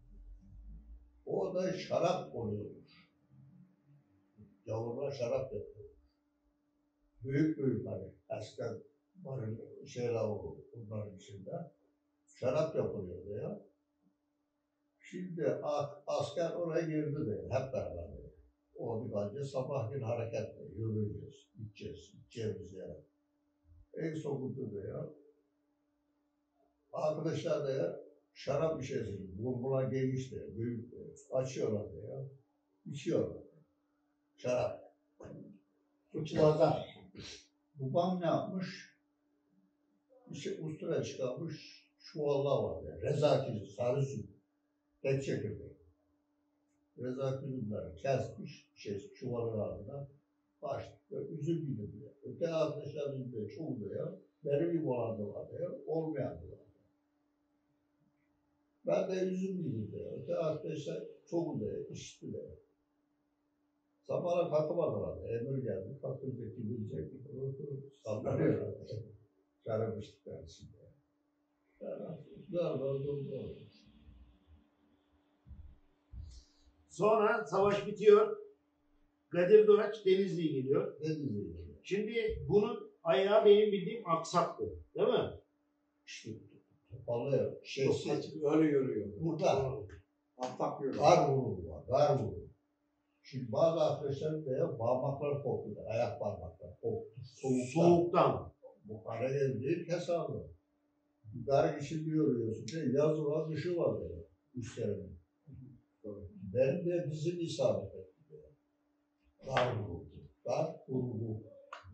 Orada şarap oluyormuş. Yavrular şarap yapıyor. Büyük hani eskiden barın şeyler oldu bunların içinde. Şarap yapılıyor diyor. Şimdi asker oraya girdi diyor. Hep beraber diyor. O bence sabahleyin hareketle yürüyeceğiz. Gideceğimiz yere. En sonunda diyor. Arkadaşlar diyor. Şarap bir şey bulgula geniş diyor. Büyük diyor. Açıyorlar diyor. İçiyorlar. Şarap. Uçlarda. Babam ne yapmış? İşte ustura çıkarmış. Çuvallar var diyor. Rezakili, sarı süt. Tek çekirdeği. Rezakilileri kesmiş. Çuvalın ardına. başlıkta üzüm gibi diyor. Öte arkadaşlarımız da çoğu da ya. Benim gibi olan da var ya. Olmayan da var. Ben de üzüm gibi diyor. Öte arkadaşlar çoğu da işti de. Sabahına kalkamadılar. Emir geldi. Kalkınca gidilecek. Sallanıyor herhalde. Karamıştıklar içinde. Sonra savaş bitiyor. Kadir Doğaç Denizli'ye geliyor. Denizli'ye. Şimdi bunun ayağı benim bildiğim aksaktı. Değil mi? İşte toparlıyor. Çok Şeysi. açık öyle görüyor. Burada. Atlak yürüyor. Gar vurulu var. Gar vurulu. Şimdi bazı arkadaşlar veya parmaklar koptu. Ayak parmaklar koptu. Soğuktan. Bu Karadeniz değil hesabı. Gar içinde yoruyorsun. Yazı var, dışı var böyle. Üstlerine. Benim de dizim isabet etti. Gar vuruldu. Gar vuruldu.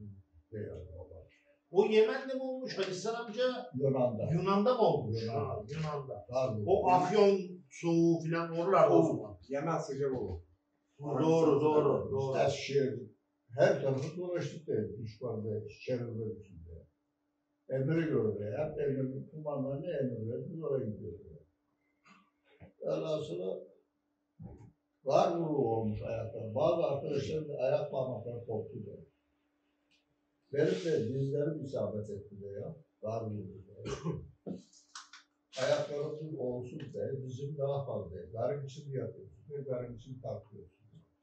O Yemen'de mi olmuş Halisar amca? Yunan'da. Yunan'da mı olmuş? Yunan'da. Ha, Yunan'da. Gar vuruldu. O Afyon soğuğu falan oralarda o zaman. Yemen sıcak olur. Doğru, doğru, doğru. Eskişehir, her tarafı dolaştık da düşmanda, çevrede içinde. Emri gördü ya, emri kumandanı emri verdi, biz oraya gidiyoruz. Ondan sonra var vuru olmuş ayaklar. Bazı arkadaşlarım da ayak parmakları koptu da. Benim de dizlerim isabet etti de ya. Var vuru da. Ayaklarım olsun da, dizim daha fazla. Garın için yapıyorsun ve garın için kalkıyorsun.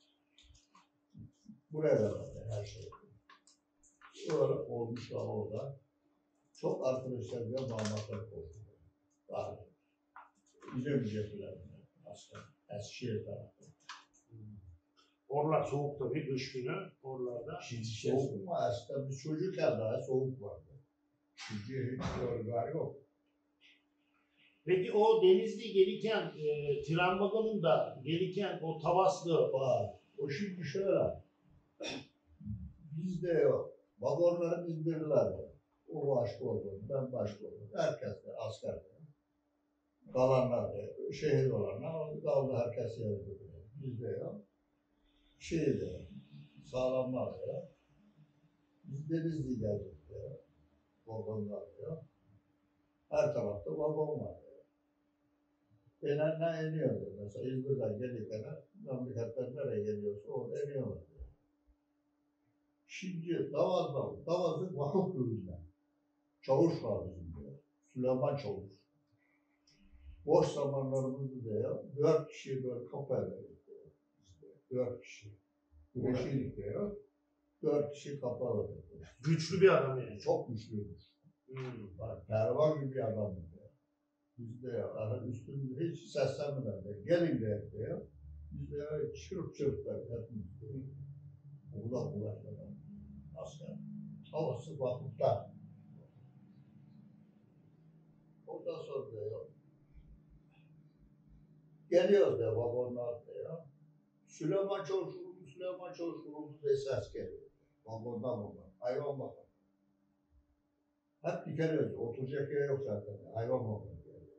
Buraya kadar her şey. Sonra olmuşlar orada. Çok arkadaşlar diyor bağmaklar korkuyor. Var. İnönü'ye falan. Asker. Eskişehir tarafı. Oralar soğuk tabii kış günü oralarda. Şimdi soğuk mu? Aslında biz çocukken daha soğuk vardı. Çünkü hiç yorgar yok. Peki o Denizli gelirken tren vagonunda gelirken o Tavaslı Var. O şimdi şöyle. Bizde yok. Vagonları biz bilirler. O başka oldu. Ben başka oldum. Herkes de asker de. Kalanlar da, şehit olanlar kaldı herkes yerde. Bizde yok. Şeyde, sağlamlar ya. Biz Denizli geldik ya. Vagonlar ya. Her tarafta vagon var ya. Genelde iniyordu. Mesela İzmir'den gelirken memleketten nereye geliyorsa orada iniyorlar. Şimdi Davaz'ın vakıf köyünden. Çavuş var bizim diyor. Süleyman Çavuş. Boş zamanlarımızda diyor, 4 kişi böyle kapıya verdik diyor. İşte 4 kişi. Güneşilik diyor. 4 kişi kapıya verdik diyor. güçlü bir adam yani. Çok güçlüymüş. Hmm. Pervan gibi bir adam diyor. Biz de ya, üstümüzde hiç seslenmeden de gelin diyor. Biz de ya, çırp çırp böyle hepimiz diyor. Bu da kuvvetli adam. Asker. Havası vakıfta. Ondan sonra diyor. Geliyoruz diyor vagonlar diyor. Süleyman Çavuş'un diye ses geliyor. Vagondan. Hayvan bakın. Hep dikeliyoruz. Oturacak yer yok zaten. Hayvan bakın.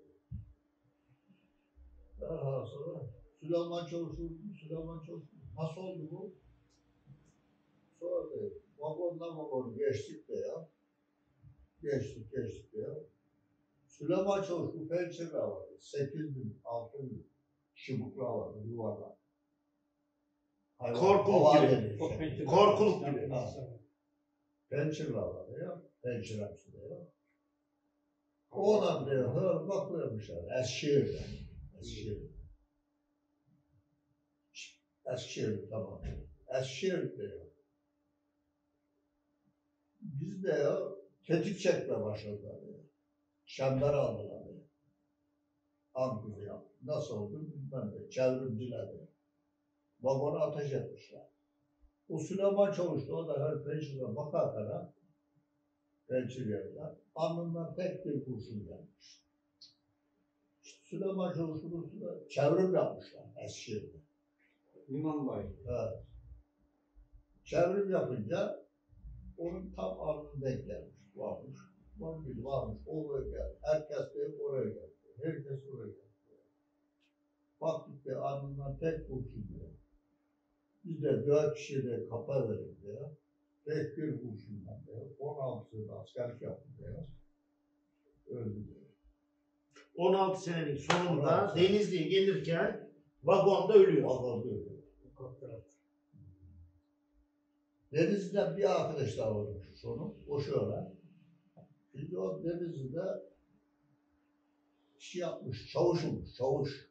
Daha sonra Süleyman Çavuş'un nasıl oldu bu? Sonra diyor. Vagondan geçtik diyor. Geçtik diyor. Süleyman Çavuş'un pençeler vardı. 8.000, 6.000 çubuklar vardı, yuvarlar. Korkuluk gibi. Korkuluk gibi. Pençeler vardı ya. Pençeler diyor. Oradan diyor, bakıyormuşlar. Eskişehir tamam. Eskişehir diyor. Biz de ya tetik çekme başladılar diyor. Şamlar aldılar diyor. Ankara yaptı. Nasıl oldu bilmem de. Çevrimciler diyor. Vagona ateş etmişler. O Süleyman Çavuş'tu. O da her pençeden bakarken pençelerden alnından tek bir kurşun gelmiş. İşte Süleyman Çavuş'un üstüne çevrim yapmışlar Eskişehir'de. Yunanlılar. Evet. Çevrim yapınca onun tam alnına denk gelmiş. Varmış. Varmış. Oraya geldi. Herkes de oraya geldi. Herkes oraya geldi. Baktık ki alnından tek kurşun diyor. Biz de 4 kişiye de kafa verildi ya. Tek bir kurşundan ya. 16 sene askerlik yaptım ya. Öldü diyor. 16 senenin sonunda 16 sene. Denizli'ye gelirken vagonda ölüyor. Vagonda öldü. Denizli'den bir arkadaş daha varmış onun. O şöyle. Şimdi o Denizli'de şey yapmış, çavuşmuş, çavuş.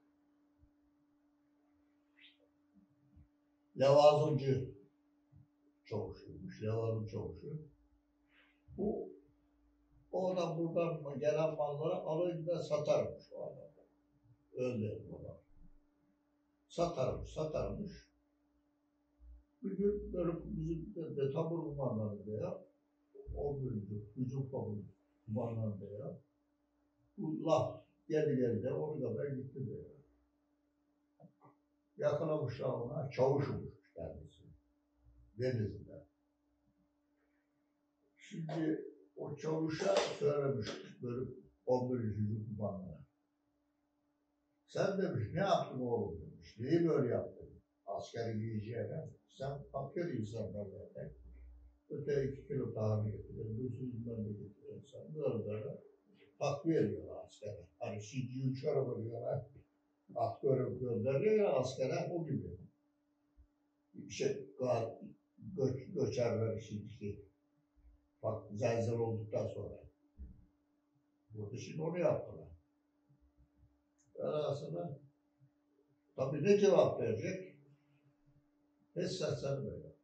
Levazımcı çavuşuymuş, levazım çavuşu. Bu oradan buradan gelen malları alır da satarmış o adam. Öldü o adam. Satarmış. Bir gün böyle bizim de tabur kumandanı ya, o gün hücum kumandanı ya, bu laf geldi de onu kadar gitti diyor. Yakalamışlar ona, çavuşmuş kendisi. Denizli'de. Şimdi o çavuşa söylemiş böyle 11. hücum kumandanı. Sen demiş ne yaptın oğlum demiş. Neyi böyle yaptın? Askeri giyeceğine. Sen fakir insanlarla öte 2 kilo tahmin getirin. Düzsüzünden de getirin. Sen böyle takviye ediyorlar askere. Hani şimdi uçara veriyorlar. At gönderiyor ya askere o gibi. İşte göçerler şimdi. Bak zelzel olduktan sonra. Burada şimdi onu yaptılar. Arasında tabii ne cevap verecek? Sen böyle.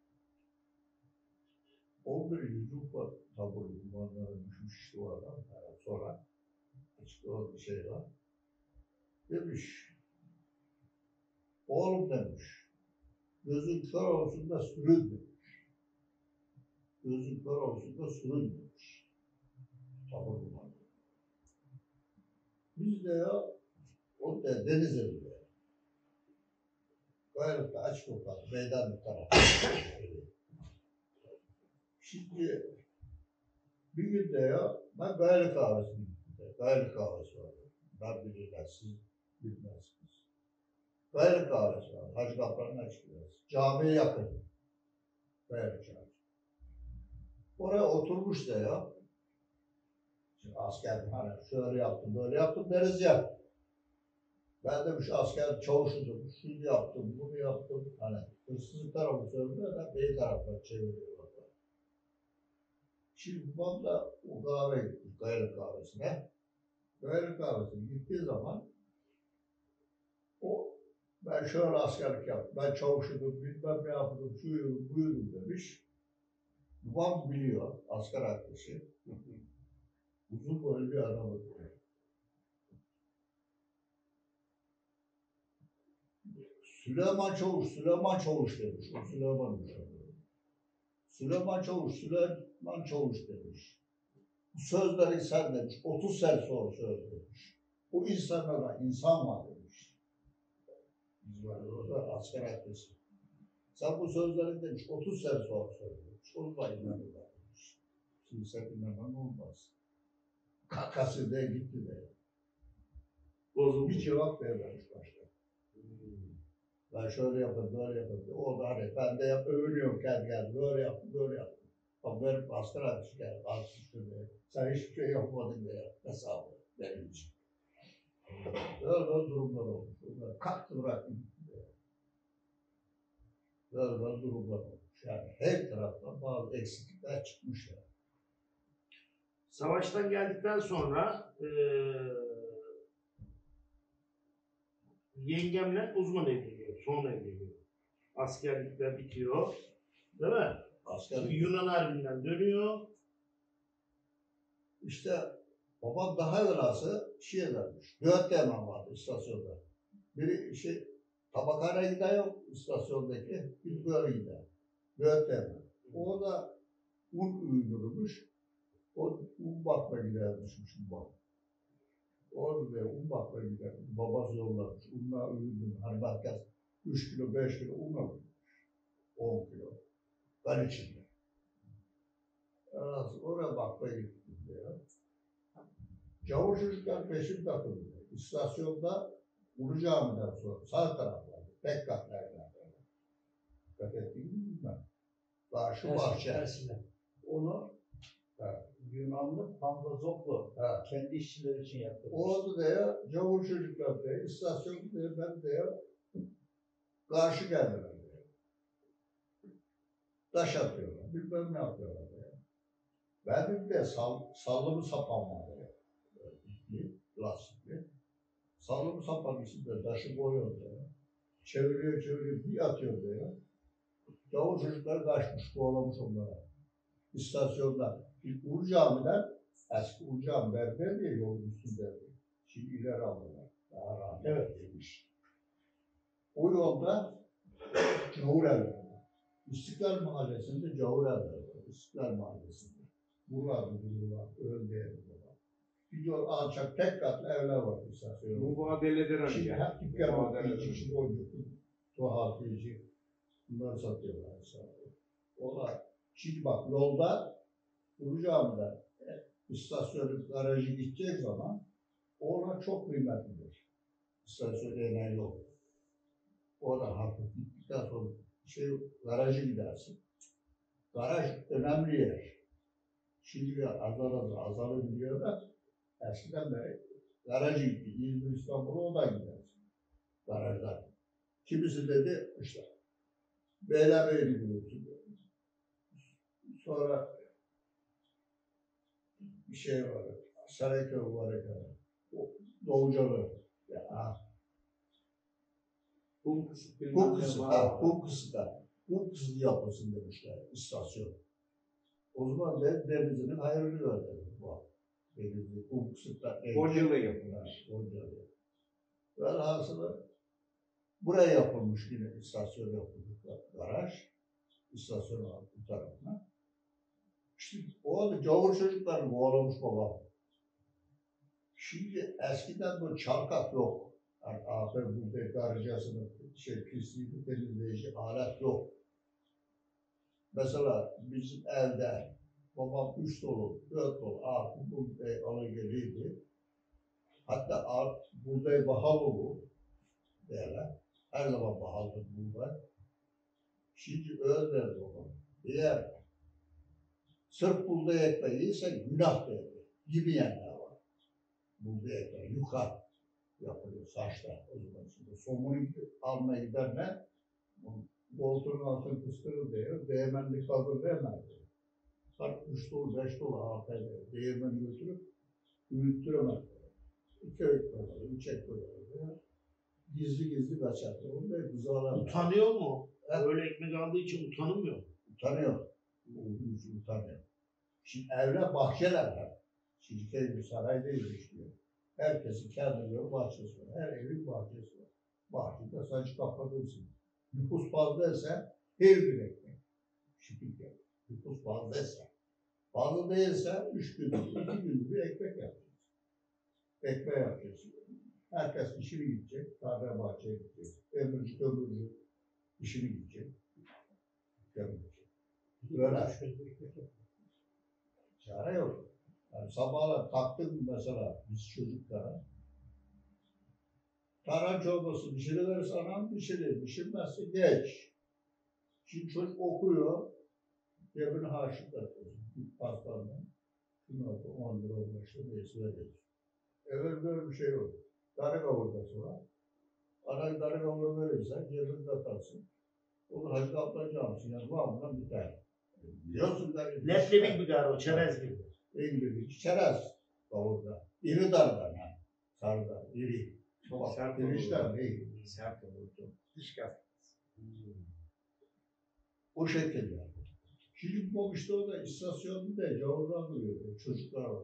11 yüzük var. Tabii limanlara düşmüş işte o adam. Yani sonra işte o bir şey var. Demiş. Oğlum demiş. Gözün kör olsun da sürün demiş. Gözün kör olsun da sürün demiş. Tabii limanlara. Biz de ya o da denize diyor. Gayret aç kokan meydan bir taraf. Şimdi bir gün de ya ben Gayri kahvesine gittim. Gayri kahvesi var. Ben bilirler, siz bilmezsiniz. Gayri kahvesi var. Hacı Kaplan'ın çıkıyoruz. Camiye yakın. Gayri cami. Oraya oturmuş da ya. Şimdi asker hani şöyle yaptım, böyle yaptım deriz ya. Ben demiş asker çavuşudum. Şunu yaptım, bunu yaptım. Hani hırsızlık tarafı söylüyor da bey tarafına çeviriyor. Şimdi babam da o kahve gitmiş, Gayri kahvesine. Gayri kahvesine gittiği zaman o ben şöyle askerlik yaptım, ben çavuşudum, bilmem ne yaptım, şuyum, buyurum demiş. Babam biliyor, asker arkadaşı. Uzun boylu bir adam oluyor. Süleyman Çavuş demiş. O Süleyman'mış. Süleyman Çavuş demiş. Bu sözleri sen demiş, 30 sene sonra söylemiş. Bu insanlara insan var demiş. Biz var orada asker arkadaşı. Sen bu sözleri demiş, 30 sene sonra söylemiş. Onu da inanırlar demiş. Şimdi sen inanman olmaz. Kakası de gitti de. Bozulmuş. Bir cevap vermemiş başta. Ben şöyle yapayım, böyle yapayım. O da hani ben de övünüyorum kendi böyle yaptım, böyle yaptım. Ama benim asker arkadaşı geldi, sen hiçbir şey yapmadın diye hesabı benim için. Böyle durumlar olmuş. Onlar kalktı bıraktı gitti diye. Böyle durumlar olmuş. Yani her taraftan bazı eksiklikler çıkmış yani. Savaştan geldikten sonra yengemle uzman evleniyor. Son evleniyor. Askerlikler bitiyor. Değil mi? Askerlik. Yunan Harbi'nden dönüyor. İşte babam daha evvelası şey vermiş. 4 teğmen vardı istasyonda. Biri tabakhaneye giden yok istasyondaki. Bir böyle gider. 4 teğmen. O da un uydurmuş. O un bakma gidermişmiş babam. Orada da un bakma gider. Babası yollamış. Unla uydurmuş. Hani herkes 3 kilo 5 kilo un almış. 10 kilo. Ben içinde. Oraya bakmaya gittim diyor. Çavuş çocuklar peşim takıldı. İstasyonda Ulu Cami'den sonra sağ taraflarda, tek katlardan. Fethettiğini bilmem. Karşı Ersin, bahçe. Ersin'e. Onu Yunanlı Pandazoklu Ha. kendi işçileri için yaptı. Orada da ya Cavur çocuklar da istasyonda da ben de ya karşı geldiler diyor. Taş atıyorlar. Bilmem ne yapıyorlar diyor. Ben de sallımı sapan var diyor. İpli, lastikli. Sallımı sapan içinde taşı koyuyor diyor. Çeviriyor, bir atıyor diyor. Cavur çocuklar kaçmış, kovalamış onlara. İstasyonda. Ulu Cami'den, eski Ulu Cami berber diye yolun üstündeydi. Şimdi ileri aldılar. Daha rahat demiş. O yolda Cavur evleri var. İstiklal Mahallesi'nde Cavur evleri var. İstiklal Mahallesi'nde. Buralarda öldü evleri var. Bir yol alçak tek katlı evler var istasyonda. Mübadeledir Şimdi amca. hep dükkan okuyucu, şimdi oyuncu, tuhafiyeci. Bunları satıyorlar mesela. Onlar, şimdi bak yolda, Ulu Cami'de istasyonun garajı gidecek zaman oralar çok kıymetlidir. İstasyon denen yol. Oradan hafif gittikten sonra garajı gidersin. Garaj önemli yer. Şimdi azalır diyorlar. Eskiden beri garajı gitti. İzmir, İstanbul'a oradan gidersin. Garajdan. Kimisi dedi işte Beylerbeyi'ni bulursun. Sonra bir şey var. Sarayköy var ya. Doğucalı. Ya. Kum kısık bilmem Kum ne kısık. var. Kum kısıkta. Kum kısık yapılsın demişler istasyon. O zaman Denizli'nin hayrını gördü. Denizli kum kısıkta. Goncalı yapılmış. Goncalı. Velhasılı buraya yapılmış yine istasyon yapılmış. Garaj. İstasyonun bu tarafına. İşte o da Cavur çocuklarını kovalamış babam. Şimdi eskiden bu çalkat yok. Yani afer burada garajasını pisliğini temizleyici alet yok. Mesela bizim evde babam 3 dolu, 4 dolu artık buğday alıgeliydi. Hatta buğday pahalı bu derler. Her zaman pahalıdır buğday. Şimdi öyle derdi babam. Eğer sırf buğday ekmeği yiysen günah derdi. Yemeyenler var. Buğday ekmeği yukarı yapılıyor saçta. O zaman şimdi somunu almaya giderler. Koltuğun altını kıstırır diyor. Değirmenlik kaldır vermez diyor. Bak 3 dolu 5 dolu AP'de değirmeni götürüp büyüttüremez diyor. 2 ekmek alır, 3 ekmek alır diyor. Gizli kaçar. Onu da güzel Utanıyor mu? Öyle ekmek aldığı için utanmıyor. Utanıyor. Utanıyor. Şimdi evler bahçeler var. Şimdi köy bir saray değil işte. Herkesin kendine göre bahçesi var. Her evin bahçesi var. Bahçede saç kapatırsın. Nüfus fazlaysa her bir ekmek. Şükür ya. Nüfus fazlaysa. Fazla değilse 3 günde, 2 günde bir ekmek yapacaksın. Ekmek yapacaksın. Herkes işini gidecek. Tarla bahçeye gidecek. Ömürcü işini gidecek. Böyle. Çare yok. Yani sabahlar kalktım mesela biz çocuklara. Taran çorbası pişiriverirse anam pişirir. Pişirmezse geç. Şimdi çocuk okuyor. Cebine harçlık atıyorsun. Pastandan. Şunu oldu 10 lira 15 lira neyse veriyorsun. Evet böyle bir şey yok. Darı kavurması var. Ana darı kavuru verirsen cebine atarsın. Onu hacı kaplayacağımsın. Yani bağımdan biter. Biliyorsun darı. Leblebi gibi o çerez gibi. İngiliz, çerez kavurda. İri dardan yani. Sarıdan, iri. Çok sert Pirinçten olur. değil. Sert olurdu. Diş gelmez. O şekilde. Şimdi bu işte o da istasyonda da yavrular duruyor. Çocuklar var.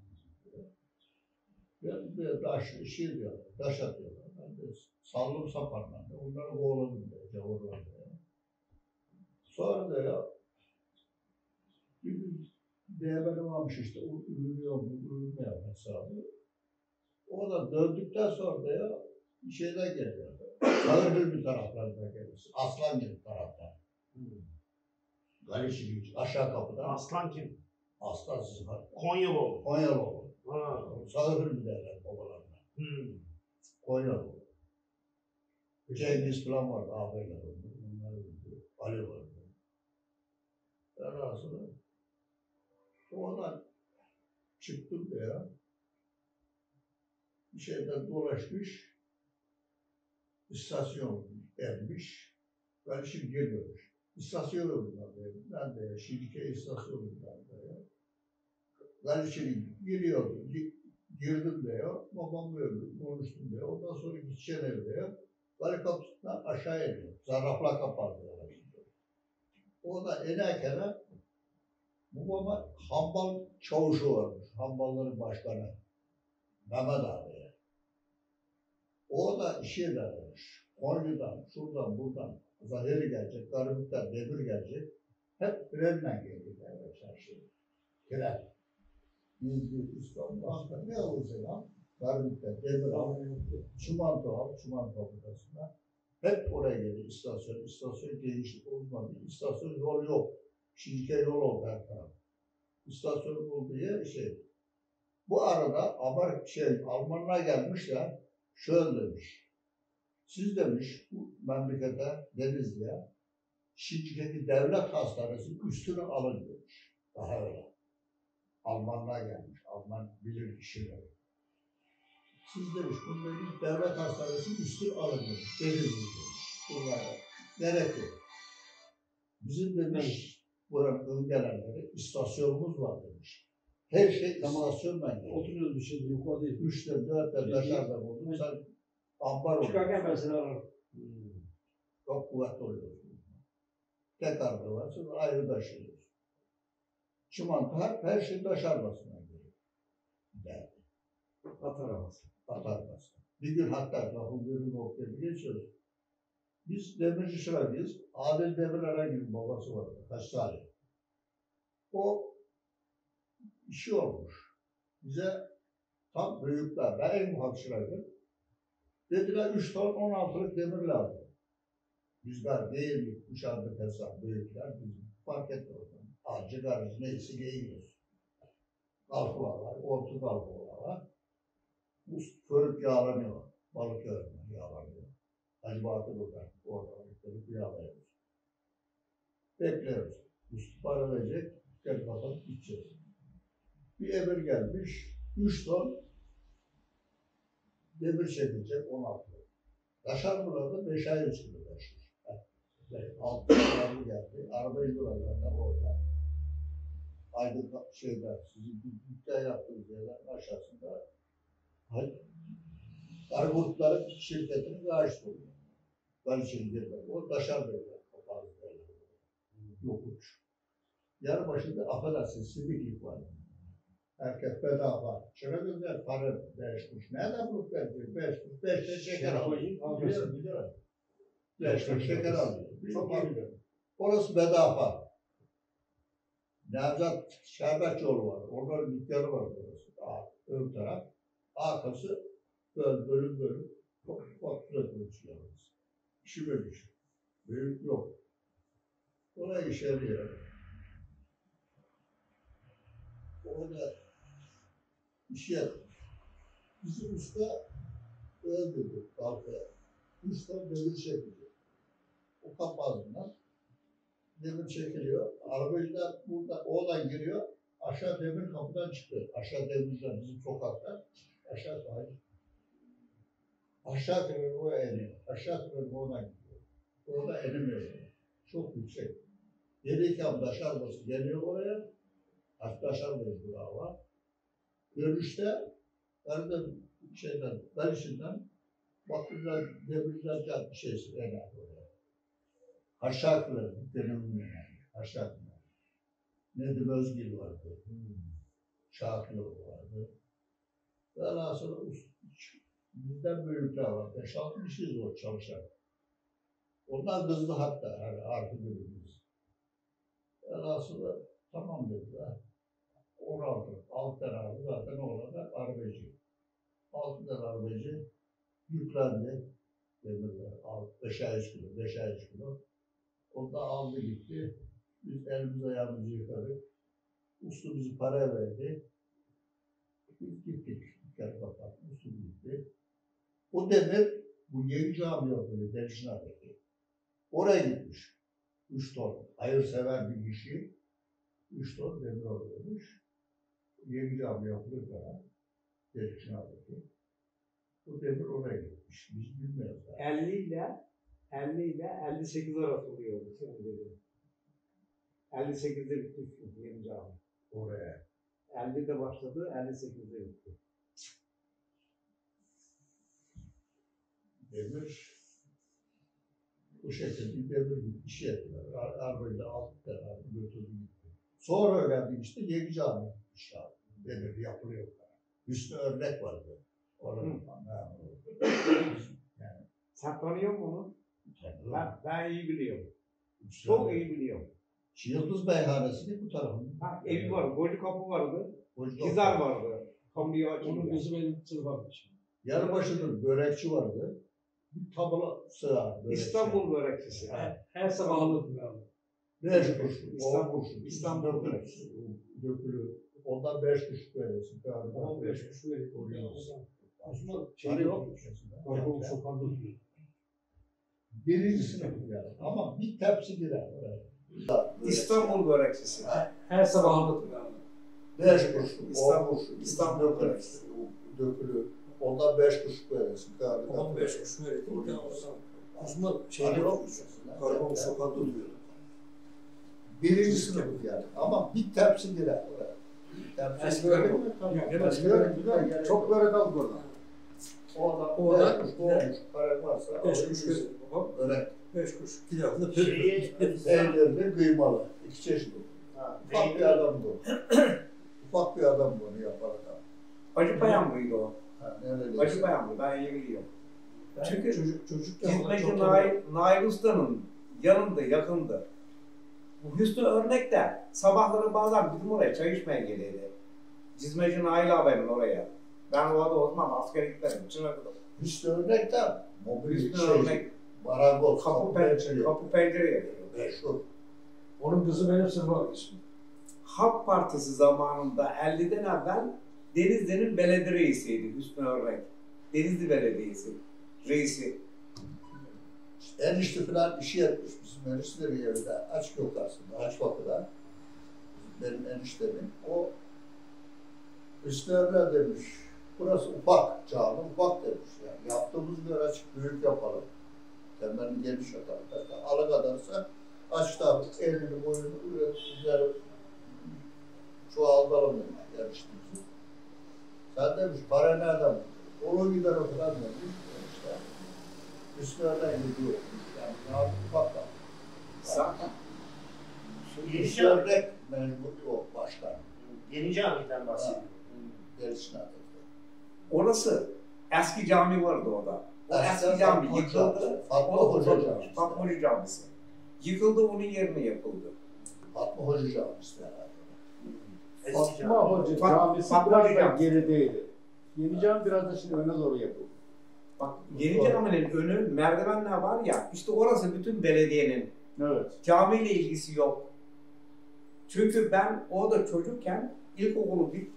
Ben de taş atıyorlar. Ben de sallım sapanlar da. Onları kovaladım da yavrular da. Sonra da ya bir gün değerlerim almış işte. Ürünmüyor hesabı. O da döndükten sonra da ya bir şeyler geliyor. Sağır bir taraflarından gelir. Aslan gibi taraftan. Galişi aşağı kapıdan. Aslan kim? Aslan sizin Konyalı olur. Konyalı olur. Ha. Sağır bir derler babalarına. Konyalı olur. Cengiz falan vardı ağabeyler onlar. Onlar öldü. Ali vardı. Velhasılı oradan çıktım ya. Bir şeyden dolaşmış. İstasyon gelmiş. Ben şimdi geliyormuş. İstasyonundan dedim. Ben de Şilike istasyonundan da ya. Ben şimdi giriyordum. Girdim diyor. Babam öldü. Konuştum diyor. Ondan sonra gideceğim evde. Gari kapısından aşağı iniyor. Zarrafla kapandı. O da inerken babama hambal çavuşu varmış. Hambalların başkanı. Mehmet abi. O da işe vermiş. Konya'dan, şuradan, buradan zahiri gelecek, Karabük'ten demir gelecek. Hep trenle geliyorlar çarşıya. Tren. İzmir, İstanbul, Ankara, ne olursa lan. Karabük'ten demir al, çimento al, çimento fabrikasına. Hep oraya geliyor istasyon değişik olmadı. İstasyon yol yok. Şilike yol oldu her taraf. İstasyonun olduğu yer şey. Bu arada Almanlar gelmişler, şöyle demiş. Siz demiş bu memlekete Denizli'ye Şilike'deki devlet hastanesinin üstünü alın demiş. Daha öyle. Almanlar gelmiş. Alman bilir kişileri. Siz demiş bunu demiş devlet hastanesinin üstünü alın demiş. Denizli demiş. Bunlara gerek yok. Bizim demiş buranın öngelenleri istasyonumuz var demiş. Her şey istasyondan geliyor. Oturuyoruz bir şey yukarıda değil. 3'te 4'te dışarıda buldum. Sen ambar Çıkarken ben oluyorsun. seni ararım. Çok kuvvetli oluyorsun. Tek araba varsın ayrı taşıyorsun. Çimento her şey taş arabasından geliyor. Derdi. At arabası. At arabası. Bir gün hatta lafın bölümü okuyup geçiyoruz. Biz demirci şurayız. Adil Demirler'e gibi babası vardı. Kaçtali. O işi olmuş. Bize tam büyükler, ben en ufak şuraydı. Dediler 3 ton 16'lık demir lazım. Bizler değil, kuşandık hesap büyükler, biz fark etmiyoruz. Acı garaj neyse giyiniyoruz. Kalkılar var, orta kalkılar var. Bu körük yağlanıyor, balık örneği yağlanıyor. Hacı Batı burada, orada körük yağlanıyoruz. Bekliyoruz. Üstü para verecek, gel bakalım gideceğiz. Bir emir gelmiş, 3 ton demir çekilecek 16. Taşar burada 5 ay içinde taşır. Altı araba geldi, arabayı buralarda orada. Aydın sizin dükkan yaptığınız yerlerin aşağısında Armutların şirketinin karşısı oluyor. Galiçin girmek. O taşar böyle. Kapalı böyle. Yokuş. Yarı başında affedersin, siviklik var. Herkes bedava. Şöyle güzel para 5 kuruş. Nereden bulup verecek? 5 kuruş. 5 de şeker alıyor. Biliyorum. 5 kuruş şeker alıyor. Çok iyi biliyorum. Orası bedava. Nevzat Şerbetçioğlu var. Onların dükkanı var burası. Ön taraf. Arkası bölüm. Fatura konuşuyoruz. İşi bölmüş. Büyük yok. Oraya işe yarıyor. Orada işi yapmış. Bizim usta öldürdü kalkaya. 3 ton demir çekiliyor. O kapağından demir çekiliyor. Arabayla burada oradan giriyor. Aşağı demir kapıdan çıkıyor. Aşağı demirden bizim sokaktan. Aşağı sahip. Aşağı tüneli oraya iniyor. Aşağı tüneli oradan gidiyor. Orada inemiyor. Çok yüksek. Gelirken taş arabası geliyor oraya. Taş arabası durağı var. Dönüşte Galişinden bakımdan demirden bir şeysi iner oraya. Aşağı tüneli. Denimin yani. Aşağı tüneli. Nedim Özgül vardı. Şahit yolu vardı. Velhasıl bizden büyükler var. 5-6 kişiyiz o çalışan. Onlar kızdı hatta. Yani artı birimiz. Velhasıl tamam dediler. 6 tane abi zaten orada arbeci. 6 tane arbeci yüklendi. Demirler. 5'er kilo, 5'er kilo. O da aldı gitti. Biz elimiz ayağımızı yıkadık. Usta bizi para verdi. Biz gittik. Bir kere kapattık. Usta gitti. O demir bu yeni cami yapıyor. Denizli'deki. Oraya gitmiş. 3 ton hayırsever bir kişi 3 ton demir alıyormuş. Yeni cami yapılırken Delikçinada'daki. Bu demir oraya gitmiş. Biz bilmiyoruz. 50 ile 58 arası oluyor. Senin dediğin. 58'de bitti yeni cami. Oraya. 50'de başladı, 58'de bitti. Demir bu şekilde demir gitmiş yettiler. Arabayla aldık beraber götürdü gitti. Sonra öğrendik işte yeni cami gitmiş abi. Demir yapılıyor. Üstüne örnek vardı. Oranın yani, Sen tanıyor musun onu? Ben iyi biliyorum. üstüne Çok iyi biliyorum. Yıldız Meyhanesi'nin bu tarafında. Ha, evi var, Gocu Kapı vardı, Kocaman. Gizar vardı. Kapıyı Onun açınca. gözü benim sınıf arkadaşım. Yarıbaşı'nın börekçi vardı. Bir tabela sığar börekçi. İstanbul börekçisi. Her sabah alırdım ben. 5 kuruş, 10 İstanbul- kuruş, İstanbul dökülür. börekçisi. Dökülür. Ondan 5 kuruş verirsin. 15 kuruş verip Oraya Osman Şey şey yok. yok. Karbon sokağında oturuyor. Birinci sınıf yani. Ama bir tepsi girer. İstanbul börekçisi. Her sabah alırdım ben. 5 kuruş, 10 İstanbul- kuruş. İstanbul dökülür. börekçisi. Dökülür. Ondan 5 kuruş verirsin. 15 kuruş verip Osman şey Hani yok. yok. Karbon sokağında oturuyor. Birinci sınıf yani. Ama bir tepsi girer. Tepsi Eski girer. öyle mi? Evet. Çok böyle kaldık orada. O adam O adam 5 kuruş olmuş. Para varsa 5 kuruş verip babam öğren. 5 kuruş kilavını Evlerinde kıymalı. İki çeşit olur. Ufak bir adam bu. Ufak bir adam bu onu yapan adam. Acıpayan mıydı o? Nerede? Acıpayan mı? Ben iyi biliyorum. Çünkü çocukken Hizmetçi Nail Usta'nın yanında, yakındı. Bu Hüsnü Örnek de sabahları bazen bizim oraya çay içmeye gelirdi. Hizmetçi Nail abinin oraya. Ben orada o zaman askere gitmedim. Çınar'da. Hüsnü Örnek'ten mobil Hüsnü şey, Örnek marangoz, kapı pencere yapıyor. meşhur. onun kızı benim sınıf arkadaşım. Halk Partisi zamanında 50'den evvel Denizli'nin belediye reisiydi Hüsnü Örnek. Denizli Belediyesi reisi. Enişte falan işi yapmış bizim enişteleri evde. Aç yukarısında, aç bakıda. Benim eniştemin. O Hüsnü Örnek demiş. Burası ufak, cami ufak demiş. Yani yaptığımız bir açık büyük yapalım. Temelini geniş atalım. Alı kadarsa açta elini boyunu üzeri çoğaltalım demiş. Yarıştığımızı. Sen demiş para nereden? Onu gider o kadar demiş. İşte Hüsnü Örnek gidiyor. Yani cami ufak da. Zaten. Hüsnü Örnek mecbur yok başkan. Yeni camiden bahsediyorum. Gerisine de. Orası eski cami vardı orada. O eski cami yıkıldı. Fatma O- Hoca Camisi. Fatma Hoca Camisi. Yıkıldı, onun yerine yapıldı. Fatma Hoca Camisi herhalde. Fatma Hoca Fatma Camisi Hoca biraz da Camisi. gerideydi. Yeni cami biraz da şimdi öne doğru yapıldı. Bak Yeni Cami'nin önü merdivenler var ya, işte orası bütün belediyenin. Evet. Camiyle ilgisi yok. Çünkü ben orada çocukken ilkokulu bir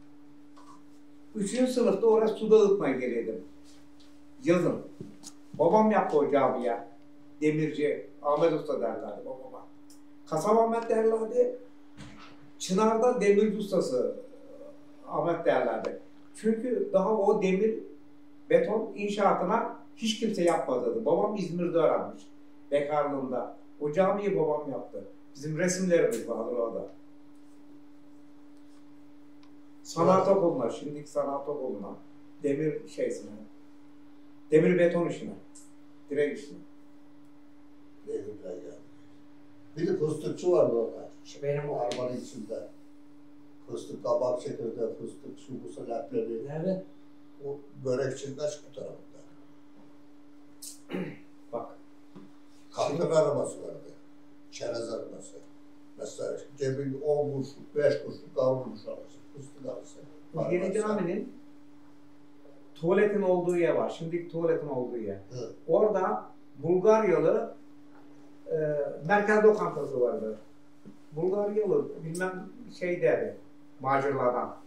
3. sınıfta oraya suda ıtmaya gelirdim. Yazın. Babam yaptı o camiye. Demirci, Ahmet Usta derlerdi babama. Kasap Ahmet derlerdi. Çınar'da demirci ustası Ahmet derlerdi. Çünkü daha o demir beton inşaatına hiç kimse yapmadı. Babam İzmir'de öğrenmiş. Bekarlığında. O camiyi babam yaptı. Bizim resimlerimiz vardır orada. Sanat okuluna, şimdiki sanat okuluna, demir şeysine, demir beton işine, direk işine. Devrimden geldi. Bir de fıstıkçı vardı orada. Benim o Armanın içinde. Fıstık, kabak çekirdeği, fıstık, su, busa, leblebi. Nerede? O börekçinin açık tarafında. Bak. Kalkın arabası vardı. Çerez arabası. Mesela cebinde 10 kuruşluk, 5 kuruşluk kavrulmuş alırsın. Fıstık alırsın. Bu Yeni Cami'nin tuvaletin olduğu yer var. Şimdiki tuvaletin olduğu yer. Evet. Orada Bulgaryalı merkez lokantası vardı. Bulgaryalı bilmem şey derdi. Macirlardan.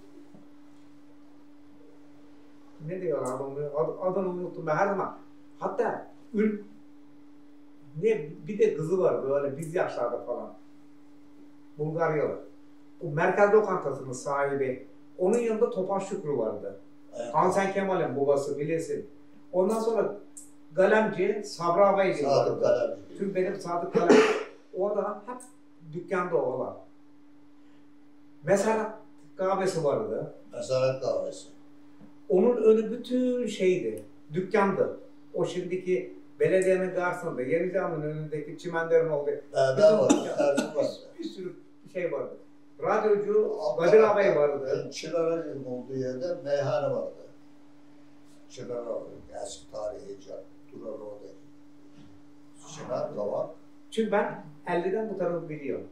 Ne diyorlar onu? Adını unuttum ben her zaman. Hatta bir de kızı vardı böyle biz yaşlarda falan. Bulgaryalı. O merkez lokantasının sahibi. Onun yanında Topaş Şükrü vardı. Hansen Kemal'in babası bilesin. Ondan sonra galemci Sabri Ağabey Sadık vardı. Galemci. Tüm benim Sadık Galemci. O da hep dükkanda oğlan. Mesela kahvesi vardı. Mesaret kahvesi. Onun önü bütün şeydi, dükkandı. O şimdiki belediyenin karşısında, Yeni Cami'nin önündeki çimenlerin olduğu. Ben vardı, Erzurum vardı. Bir sürü şey vardı. Radyocu Kadir Ağabey vardı. Çınar'ın olduğu yerde meyhane vardı. Çınar vardı, eski tarihi can. Duran orada. Çınar, Kavak. Çünkü ben 50'den bu tarafı biliyorum.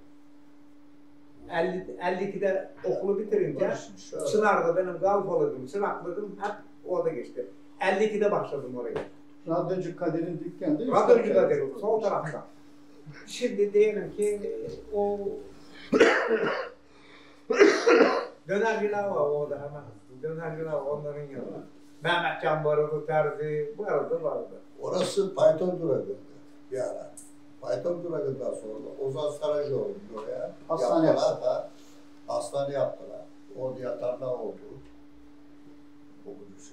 52'de okulu bitirince Çınar'da benim Galpalı'dım, Çıraklığım hep orada geçti. 52'de başladım oraya. Radyocu Kadir'in dükkanı değil mi? Radyocu Kadir, sol tarafta. Şimdi diyelim ki o dönerciler var orada hemen. Dönerciler var onların yanında. Mehmet Can vardı, Terzi vardı. Orası Python durağı bir ara. Python durağından sonra Ozan Saracıoğlu oraya Hastane yaptılar. Ha, hastane yaptılar. Orada yatanlar oldu. Okucusu.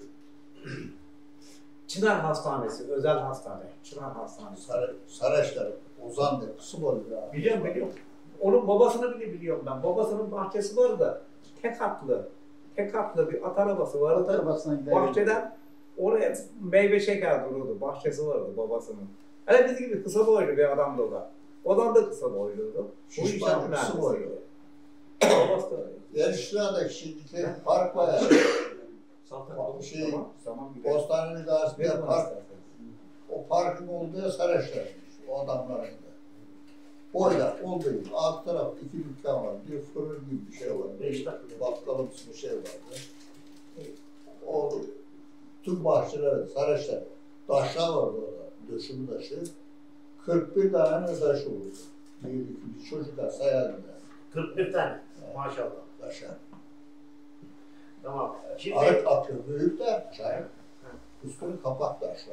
Çınar Hastanesi, özel hastane. Çınar Hastanesi. Saraçlar, Ozan de kısım oluyor abi. Biliyorum. Onun babasını bile biliyorum ben. Babasının bahçesi vardı. Tek katlı bir at arabası vardı. Arabasına gidelim. Bahçeden oraya meyve şeker dururdu. Bahçesi vardı babasının. Öyle bizim gibi kısa boylu bir adamdı o da. Odan da kısa boyluydu. Bu Şişman kısa boylu. Babası da öyle. Yarışlarda şimdiki park var ya. Şey, Postanenin karşısında park. O parkın olduğu Saraçlar. O adamların da. Oyla olduğu gibi alt taraf iki dükkan var. Bir fırın gibi bir şey var. Bakkalımsı bir şey vardı. O tüm bahçeler, Saraçlar. Taşlar vardı orada. Döşümü taşı. 41 tane taş olurdu. Bir çocuklar sayardı. 41 tane. Maşallah. Taşlar. Tamam. Şimdi Arık akıyor büyük de çay. Üstünü kapak taşlar.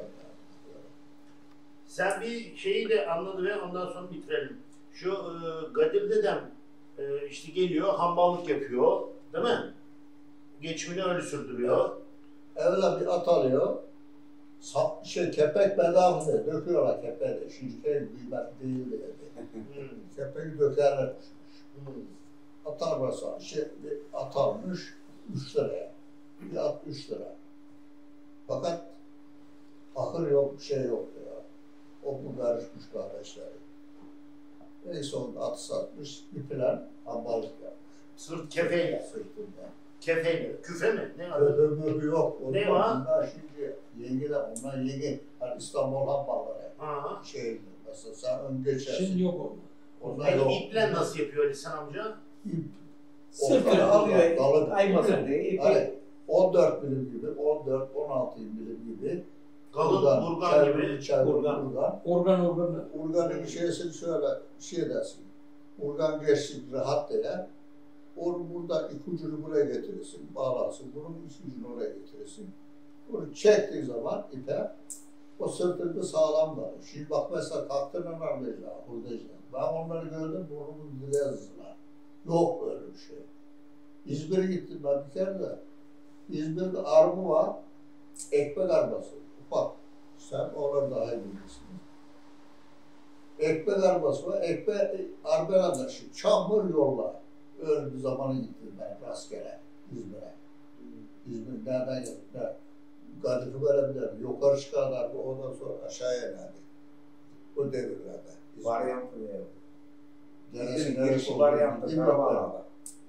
sen bir şeyi de anladı ve ondan sonra bitirelim. Şu Kadir dedem işte geliyor, hamballık yapıyor, değil mi? Geçimini öyle sürdürüyor. Evvela bir at alıyor. Kepek bedava diye döküyorlar kepeği de. Şimdi kıymetli değil diye. Kepeği dökerler. At arabası bir at almış 3 liraya. Bir at 3 lira. Fakat ahır yok, bir şey yok ya. O bu karışmış kardeşleri. Neyse onu atı satmış, bir plan hambalık yapmış. Sırt kefeyle. Sırtında. Kefeyle. Küfe mi? Ne adı? Ödümü yok. Ne var? Bunlar şimdi yenge de onlar yenge. Hani İstanbul hambalları. Aha. Şeyinde mesela sen ön geçersin. Şimdi yok oldu. Onlar yok. İple nasıl yapıyor Ali Sen amca? İp. Sırtını Onları alıyor, dalı- aymasın diye. ipi- Hani 14 milim gibi, 14-16 milim gibi. Kalın burgan gibi. Urgan. Urgan. Organ. Urganın şeysini şöyle şey dersin. Urgan geçsin rahat diye. Onu burada ipucunu buraya getirirsin, bağlarsın. Bunun ipucunu oraya getirirsin. Bunu çektiği zaman ipe o sırtında sağlam var. Şimdi bak mesela kalktığında anlayacağım, buradayacağım. Ben onları gördüm, burnumun dile yazdılar. Yok böyle bir şey. İzmir'e gittim ben bir kere de. İzmir'de armı var, ekmek arması. Ufak. Sen onları daha iyi bilirsin. Ekmek arabası var, ekmek arbelada şimdi çamur yolla. Öyle bir zamanı gittim ben rastgele İzmir'e. İzmir nereden geldi? Kadife verebilirdi. Yukarı çıkarlardı, ondan sonra aşağıya inerdi. O devirlerde. Varyantı diye. Neresi Girişi varyantı, Karabağlar'da.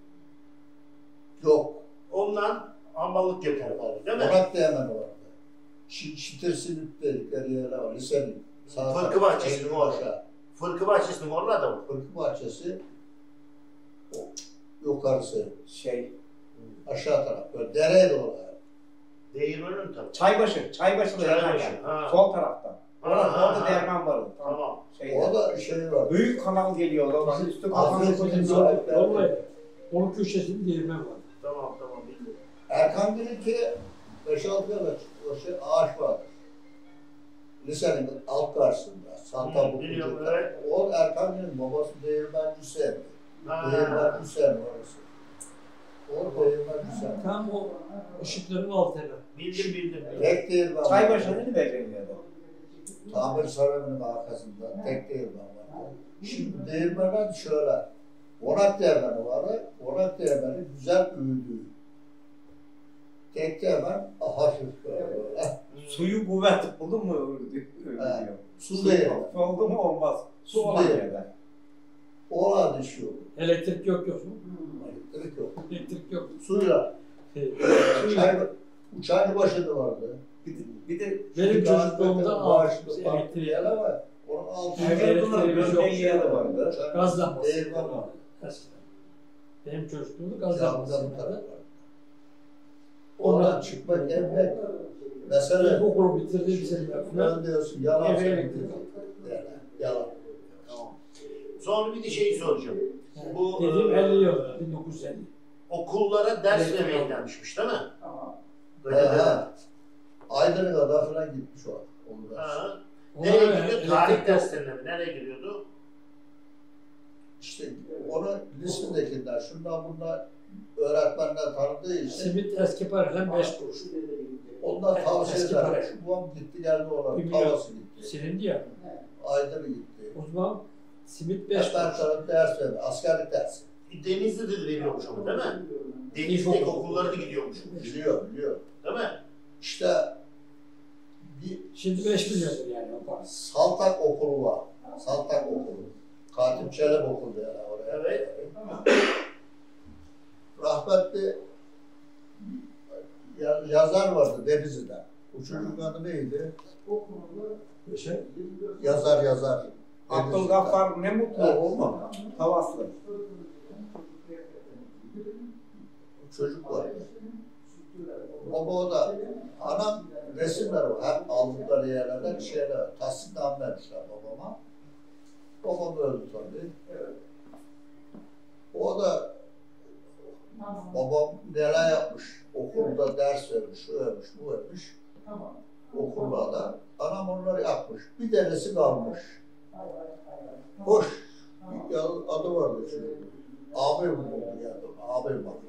Yok. Ondan hamballık yapıyor. Değil mi? Konak da hemen vardı. Çitir simit dedikleri yerler var. Lisenin. Fırkı bahçesi mi orada? aşağı. Fırkı bahçesinin orada mı? Fırkı bahçesi o yukarısı. Aşağı taraf. Böyle dereye doğru. Değirmenin tabii. Çaybaşı da Çaybaşı, yanarken. ha. Sol tarafta. Orada ha. değirmen vardı. Tamam. Orada şey var. Büyük kanal geliyor oradan. Üstü Afrika kapalı. timsahı. Vallahi onun köşesinde değirmen var. Tamam bildim. Erkan dedi ki 5-6 yıl o şey ağaç vardır. Lisenin alt karşısında Santa biliyorum, Buklu'da. evet. O Erkan Yılmaz, babası Değirmen Hüseyin. Ha. Değirmen Hüseyin orası. O Değirmen Hüseyin. Tam o ışıkların altı hemen. Bildim. Tek Değirmen var. Çaybaşı'nı değil mi bekleniyordu? Tamir sarayının arkasında tek Değirmen var. Şimdi Değirmen'den şöyle. Onak Değirmeni var. Onak Değirmeni güzel büyüdü. Tek Değirmen hafif böyle. Suyu kuvvet buldu mu öyle Evet. diyor. Su Değirmeni. Su oldu mu olmaz. Su Su olan değil. yerden. Orada düşüyor. Elektrik yok mu? Elektrik yok. Elektrik yok. Suyla. Uçağın başında vardı. Bir de Benim çocukluğumda aldığımız elektriği yer var. Onun altında Evet, Belge'ye de vardı. Gaz lambası. Değirmen var. Eskiden. Benim çocukluğumda gaz Camdan lambası bu tarafa. vardı. Oradan çıkmak emmek. Mesela İlkokulu bitirdiğim seneler falan. ben diyorsun yalan Eve söylüyorsun. elektrik. Yalan. Tamam. Sonra bir de şey soracağım. Bu Dediğim 50 yıl, 1950. okullara ders vermeye gelmişmiş değil mi? Ha. Aydın'a kadar falan gitmiş o. Onu da. Ha. Ona Nereye göre gidiyor? elektrik Tarih yok. derslerine mi? Nereye gidiyordu? İşte onu lisedekiler, şundan bundan öğretmenler tanıdığı için Simit eski paradan 5 kuruş. ondan tavsiye Eski eder. para. Şu babam gitti geldi olan Bir milyon tavası gitti. silindi ya. Aydın'a gitti. O zaman simit 5 Hep ben kuruş. tarafı ders verdi. Askerlik dersi. Denizli'de de veriyormuş ama değil mi? Denizli'deki okullara da gidiyormuş. Biliyor. Değil mi? İşte bir Şimdi 5 milyondur yani o para. Saltak okulu var. Saltak okulu. Katip Çelebi okulu yani oraya. Evet. Rahmetli yazar vardı Denizli'den. O çocuğun adı neydi? Yazar. Abdülgaffar ne mutlu olma. Tavaslı. Çocuk var. Baba o da anam resimler var. Hep aldıkları yerlerden şeyler. Tahsildam vermişler babama. Babam öldü tabii. O da babam neler yapmış. Okulda ders vermiş, şu vermiş, bu vermiş. Okulda da. Anam onları yapmış. Bir tanesi kalmış. Hoş. Bir adı vardı şimdi. Abim oldu yani. Abim var.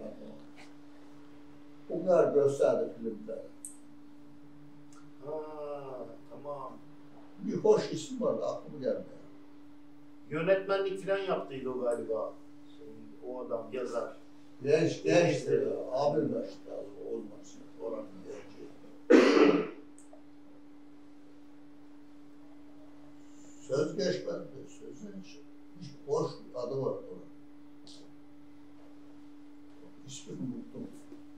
Bunlar gösterdi filmde. Ha, tamam. Bir hoş isim vardı, aklıma gelmiyor. Yönetmenlik falan yaptıydı o galiba. O adam yazar. Gençti. Abim de işte olmaz. Oranın genci. Söz geçmedi. Hiç boş bir adı var onun. İsmini unuttum.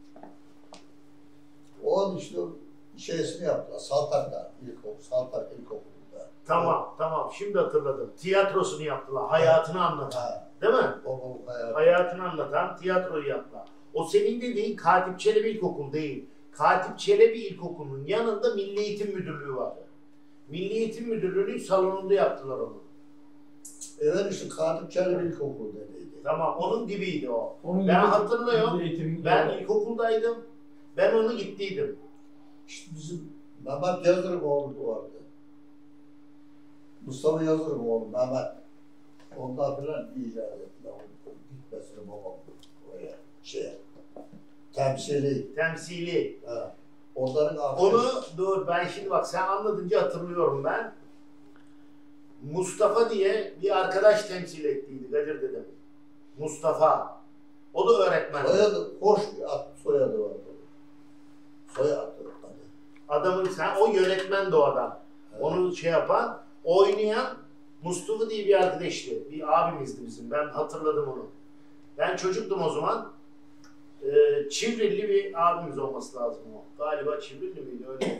O işte şeysini yaptılar. Saltak'ta, Saltak İlkokulu'nda. Tamam. Şimdi hatırladım. Tiyatrosunu yaptılar. Hayatını anlatan. Ha, Değil mi? babamın hayatı. Hayatını anlatan tiyatroyu yaptılar. O senin dediğin Katip Çelebi İlkokulu değil. Katip Çelebi İlkokulu'nun yanında Milli Eğitim Müdürlüğü vardı. Milli Eğitim Müdürlüğü'nün salonunda yaptılar onu. Evet işte Katip Çelebi İlkokulu dediydi. Tamam, onun dibiydi o. Onun Ben gibi hatırlıyorum. eğitim- Ben ilkokuldaydım. Ben onu gittiydim. İşte bizim Mehmet Yazır'ın oğlu vardı. Mustafa Yazır'ın oğlu Mehmet. Ondan filan icat ettiler. Gitmesini babam oraya temsili. Temsili. Ha. Onların Onu dur, ben şimdi bak sen anladınca hatırlıyorum ben. Mustafa diye bir arkadaş temsil ettiydi Kadir dedem. Mustafa. O da öğretmen. soyadı, hoş bir soyadı vardı. Soyadı. Adamın sen o yönetmen de o adam. Evet. Onu şey yapan, oynayan Mustafa diye bir arkadaştı. Bir abimizdi bizim. Ben hatırladım onu. Ben çocuktum o zaman. Çivrilli bir abimiz olması lazım o. Galiba Çivrilli miydi? Öyle.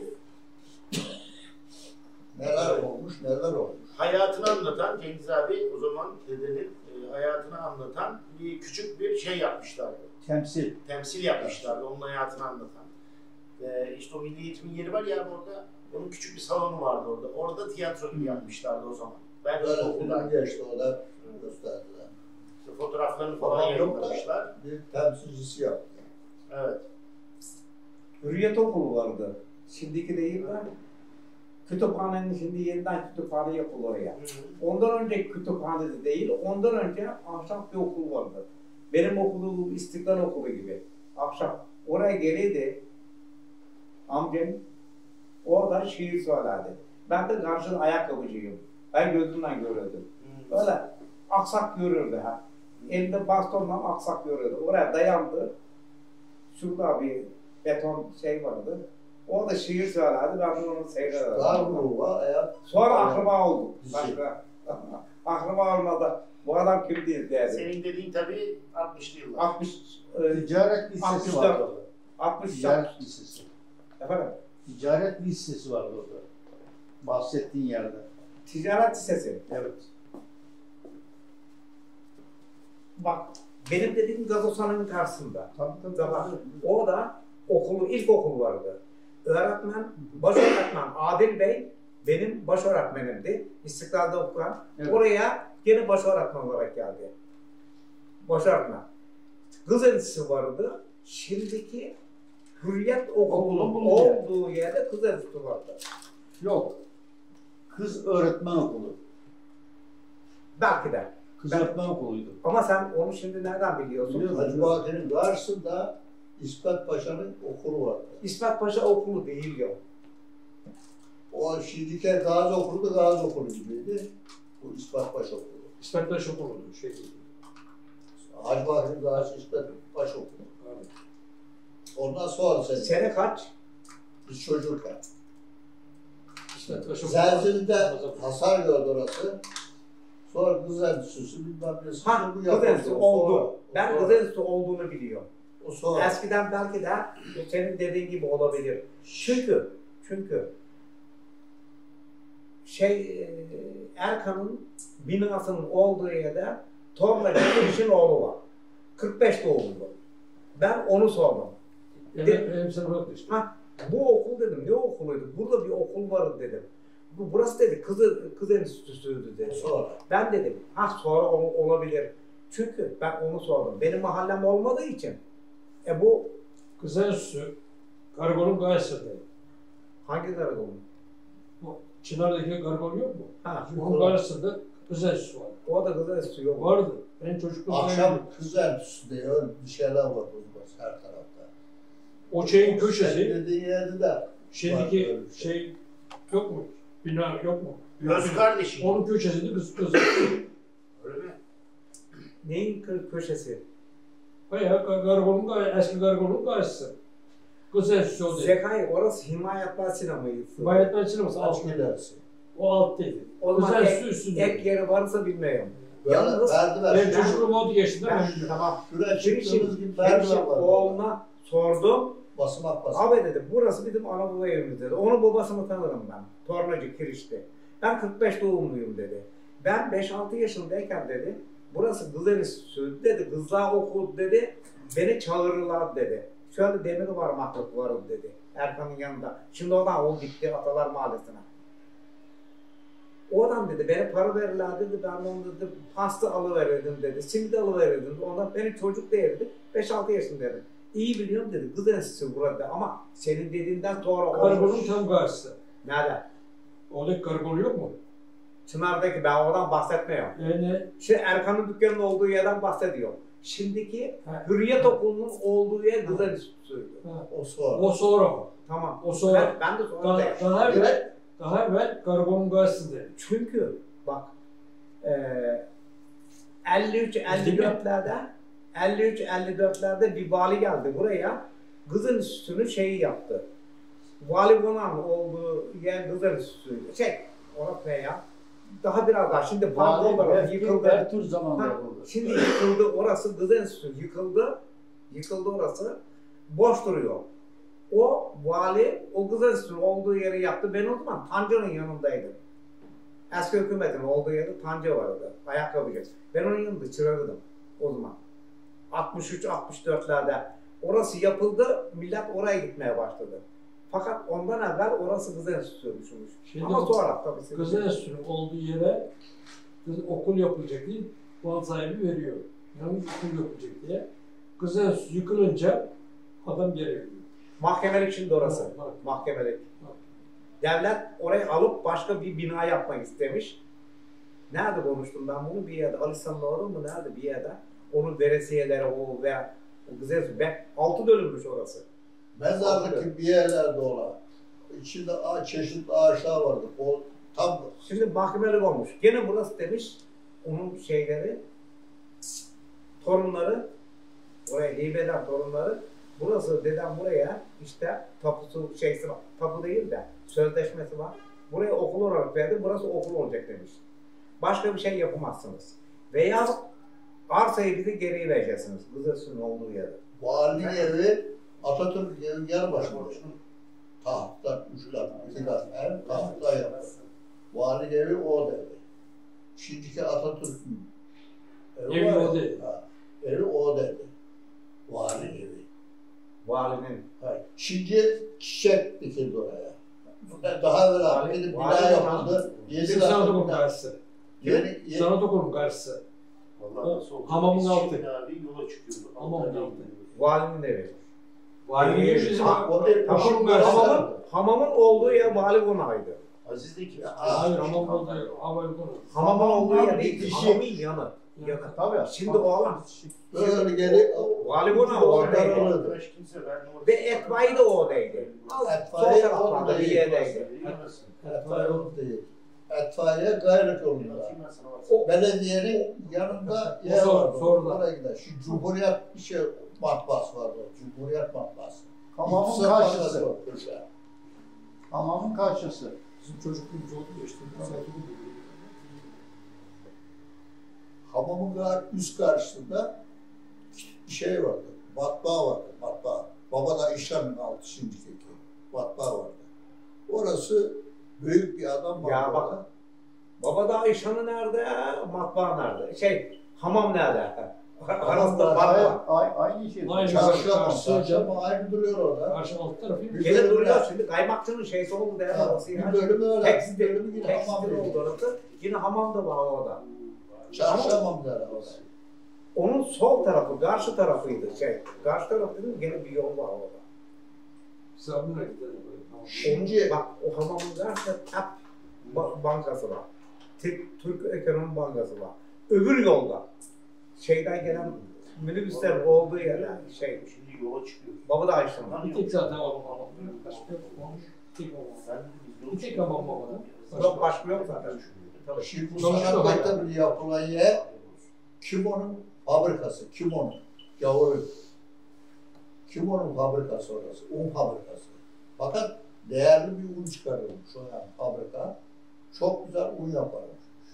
Neler olmuş. Hayatını anlatan Cengiz abi o zaman dedenin hayatını anlatan küçük bir şey yapmışlardı. Temsil yapmışlardı onun hayatını anlatan. İşte o Milli Eğitim'in yeri var ya orada. Onun küçük bir salonu vardı orada. Orada tiyatro gibi yapmışlardı o zaman. Ben Böyle okulda film geçti o da gösterdiler. işte fotoğraflarını falan Babam yok da yayınlamışlar. bir temsilcisi yaptı. Evet. Hürriyet okulu vardı. Şimdiki değil mi? Kütüphanenin şimdi yeniden kütüphane yapılıyor oraya. Ondan önce kütüphanede değil, ondan önce ahşap bir okul vardı. Benim okulum İstiklal Okulu gibi. Ahşap. Oraya gelirdi amcam, orada şiir söylerdi. Ben de karşıda ayakkabıcıyım. Ben gözümden görürdüm. Öyle aksak görürdü ha. Elinde bastonla aksak görürdü. Oraya dayandı. Şurada bir beton şey vardı. Orada şiir söylerdi. Ben de onu seyrederdim. Sonra akraba olduk. Başka. Akraba olmadı. Bu adam kim değil derdi. Senin dediğin tabii 60'lı yıllar. 60 Ticaret lisesi 64. vardı orada. 60 Ticaret lisesi. Efendim? Ticaret lisesi vardı orada. Bahsettiğin yerde. Ticaret lisesi. Evet. Bak benim dediğim Gazoshan'ın karşısında. Tabii. Bak, orada okulu, ilkokul vardı. Öğretmen, baş öğretmen Adil Bey benim baş öğretmenimdi. İstiklal'da okuyan. Evet. Oraya yine baş öğretmen olarak geldi. Baş öğretmen. Kız enstitüsü vardı. Şimdiki Hürriyet Okulu'nun olduğu yerde kız enstitüsü vardı. Yok. Kız öğretmen okulu. Belki de. Kız öğretmen okuluydu. Ama sen onu şimdi nereden biliyorsun? Hacı Bahattin'in karşısında İsmet Paşa'nın okulu vardı. İsmet Paşa Okulu değil ya. O şimdiki Gazi Okulu da Gazi Okulu gibiydi. Bu İsmet Paşa Okulu. İsmet Paşa okuludu. Şey değil. Hacı Bahattin'in karşı İsmet Paşa Okulu. Evet. Ondan sonra Sene kaç? biz çocukken. İsmet Paşa Zelzil'de hasar gördü orası. Sonra kız enstitüsü bilmem ne. Ha, kız enstitüsü oldu. Ben kız enstitüsü olduğunu biliyorum. O sonra. Eskiden belki de senin dediğin gibi olabilir. Çünkü Erkan'ın binasının olduğu yerde Tornacı Kiriş'in oğlu var. 45 doğumlu. Ben onu sordum. Benim seni bıraktı işte. Ha, bu okul dedim. Ne okuluydu? Burada bir okul vardı dedim. Burası dedi kız enstitüsüydü dedi. Sonra. Ben dedim sonra olabilir. Çünkü ben onu sordum. Benim mahallem olmadığı için. Bu Kız enstitüsü Karakol'un karşısındaydı. hangi karakolun? Bu Çınar'daki karakol yok mu? Ha, Onun karşısında kız enstitüsü vardı. o da kız enstitüsü yok. Vardı. Ben çocukluğumda Akşam kız enstitüsü diye öyle bir şeyler var burada her tarafta. o şeyin Senin köşesi, dediğin yerde de şimdiki öyle bir şey yok mu? Bina yok mu? Öz kardeşim. Onun köşesinde kız enstitüsü. Öyle mi? Neyin köşesi? Bayağı eski karakolun karşısı. Kız enstitüsü o değil. Zekai, orası Himayetler sinemaydı. Bayatlar sineması Aç alt. gidersin. O alttaydı. O Kız zaman enstitüsü üstünde. ek yeri varsa bilmiyorum. Böyle Yalnız verdiler. Benim çocukluğum oldu geçti ben değil mi? tamam. Şuraya çıktığımız Kiriş'in gibi merdiven var. oğluna sordum. Basamak. Abi dedim burası bizim ana baba evimiz dedi. Onun babasını tanırım ben. Tornacı Kiriş'ti. Ben 45 doğumluyum dedi. Ben 5-6 yaşındayken dedi. Burası kız enstitüsü dedi. Kızlar okul dedi. Beni çağırırlar dedi. Şöyle demir var mahluk varım dedi. Erkan'ın yanında. Şimdi o gitti Atalar Mahallesi'ne. O adam dedi beni para verirler dedi. Ben onu dedi pasta alıverirdim dedi. Simit alıverirdim. Ondan benim çocuk değildi. 5-6 yaşındaydım. İyi biliyorum dedi. Kız enstitüsü burada ama senin dediğinden sonra Karakolun tam karşısı. Nerede? Oradaki karakol yok mu? Çınar'daki ben oradan bahsetmiyorum. Yani Şimdi Erkan'ın dükkanının olduğu yerden bahsediyorum. Şimdiki Ha. Hürriyet Okulu'nun olduğu yer Kız Enstitüsü'ydü. O sonra. o sonra o. Tamam. O sonra. Ben de sonra Daha değiştim. evvel karakolun karşısında. Çünkü bak 53-54'lerde bir vali geldi buraya. Kız Enstitüsü'nün şeyi yaptı. Vali Konan olduğu yer Kız Enstitüsü'ydü. Orası ne ya? Daha biraz daha. Şimdi pantolonlar yıkıldı. Ertuğrul zamanında yapıldı. Şimdi yıkıldı orası. Kız Enstitüsü yıkıldı. Yıkıldı orası. Boş duruyor. O vali o Kız Enstitüsü'nün olduğu yeri yaptı. Ben o zaman Tanca'nın yanındaydım. Eski hükümetin olduğu yerde Tanca vardı. Ayakkabıcı. Ben onun yanında çırağıydım o zaman. 63-64'lerde. Orası yapıldı. Millet oraya gitmeye başladı. Fakat ondan evvel orası Kız Enstitüsü'ymüş. Ama sonra tabii. Kız Enstitüsü'nün olduğu yere okul yapılacak diye mal sahibi veriyor. Yani okul yapılacak diye. Kız Enstitüsü yıkılınca adam geri veriyor. Mahkemelik şimdi orası. Evet. Mahkemelik. Devlet orayı alıp başka bir bina yapmak istemiş. Nerede konuştum ben bunu? Bir yerde. Alistan doğru mu? Nerede? Bir yerde. Onun veresiyeleri o ve o güzel ve 6 dönülmüş orası. Mezarlık gibi bir yerlerde olan. İçinde çeşitli ağaçlar vardı. O tam Şimdi mahkemelik olmuş. Gene burası demiş. Onun şeyleri torunları oraya hibe torunları burası dedem buraya işte tapusu şeysi var. Tapu değil de sözleşmesi var. Buraya okul olarak verdi. Burası okul olacak demiş. Başka bir şey yapamazsınız. Veya arsayı bize geri vereceksiniz. Kızılsu'nun olduğu yerde. valinin evi Atatürk evin yanı başında. Tahttan 3 kat, 2 kat ev tahtta yaptı. Vali evi o devri. Şimdiki Atatürk'ün Evi o değil. Evi o devri. Vali evi. Valinin. Hayır. Şimdi çiçek dikildi oraya. Daha evvel gidip bina yapıldı. Bizim sanat okulunun karşısı. Yeni Sanat okulunun karşısı. Vallahi nasıl oldu? Hamamın Biz altı. şimdi abi yola çıkıyoruz. Hamamın altı. Valinin evi. Valinin evi bizim okulun karşısı. Hamamın olduğu yer vali konağıydı. Aziz'deki. Hayır hamam oldu. Havayı konu. Hamamın olduğu yer değil. Dişi. Hamamın yanı. Yakın. Tabii. Şimdi o alan. Böyle gelip Vali konağı oradaydı. Arkadaş kimse ben Ve etfaiye de oradaydı. Sol Etfaiye taraflarda orada bir değil. yerdeydi. Etfaiye değil. Etfaiye gayret yolunda. Belediyenin yanında yer vardı. Sonradan. Oraya gider. Şu Cumhuriyet bir şey matbaası vardı. Cumhuriyet matbaası. Hamamın İktisat karşısı. matbaası var, köşe. Hamamın karşısı. Bizim çocukluğumuz oldu ya işte. Sanat okulu dedi. Hamamın üst karşısında bir şey vardı. Matbaa vardı. Matbaa. Babada İşlem'in altı şimdiki. Matbaa vardı. Orası büyük bir adam vardı. Ya bak. Babadağ İşhanı nerede? Matbaa nerede? Hamam nerede? Arasında matbaa. Aynı şey. Aynı. Çarşamba aynı duruyor orada. Karşı alt tarafı. Gene duruyor şimdi. Kaymakçının şeysi oldu der orası ya. Bir bölümü öyle. Tekstil Bir bölümü yine hamam oldu dedi. orası. Yine hamam da var orada. Çarşamba der orada. Onun sol tarafı, karşı tarafıydı. Karşı tarafı dedim gene bir yol var orada. Sabun'a gidelim. Şimdi Bak o hamamın karşısında TAP bankası var. Türk Ekonomi Bankası var. Öbür yolda şeyden gelen minibüslerin olduğu yerler Şimdi yola çıkıyoruz. Babadağ İşhanı. Bir tek zaten hamam. Başka yok. Tek hamam. Bir tek hamam babada. Yok başka yok zaten. Şimdi bu Çalışıyor sanat hala. mektebi yapılan yer Kimo'nun fabrikası. Kimo'nun. Gavurun. Kimo'nun fabrikası orası. Un fabrikası. Fakat değerli bir un çıkarıyormuş o yani fabrika. Çok güzel un yaparmış.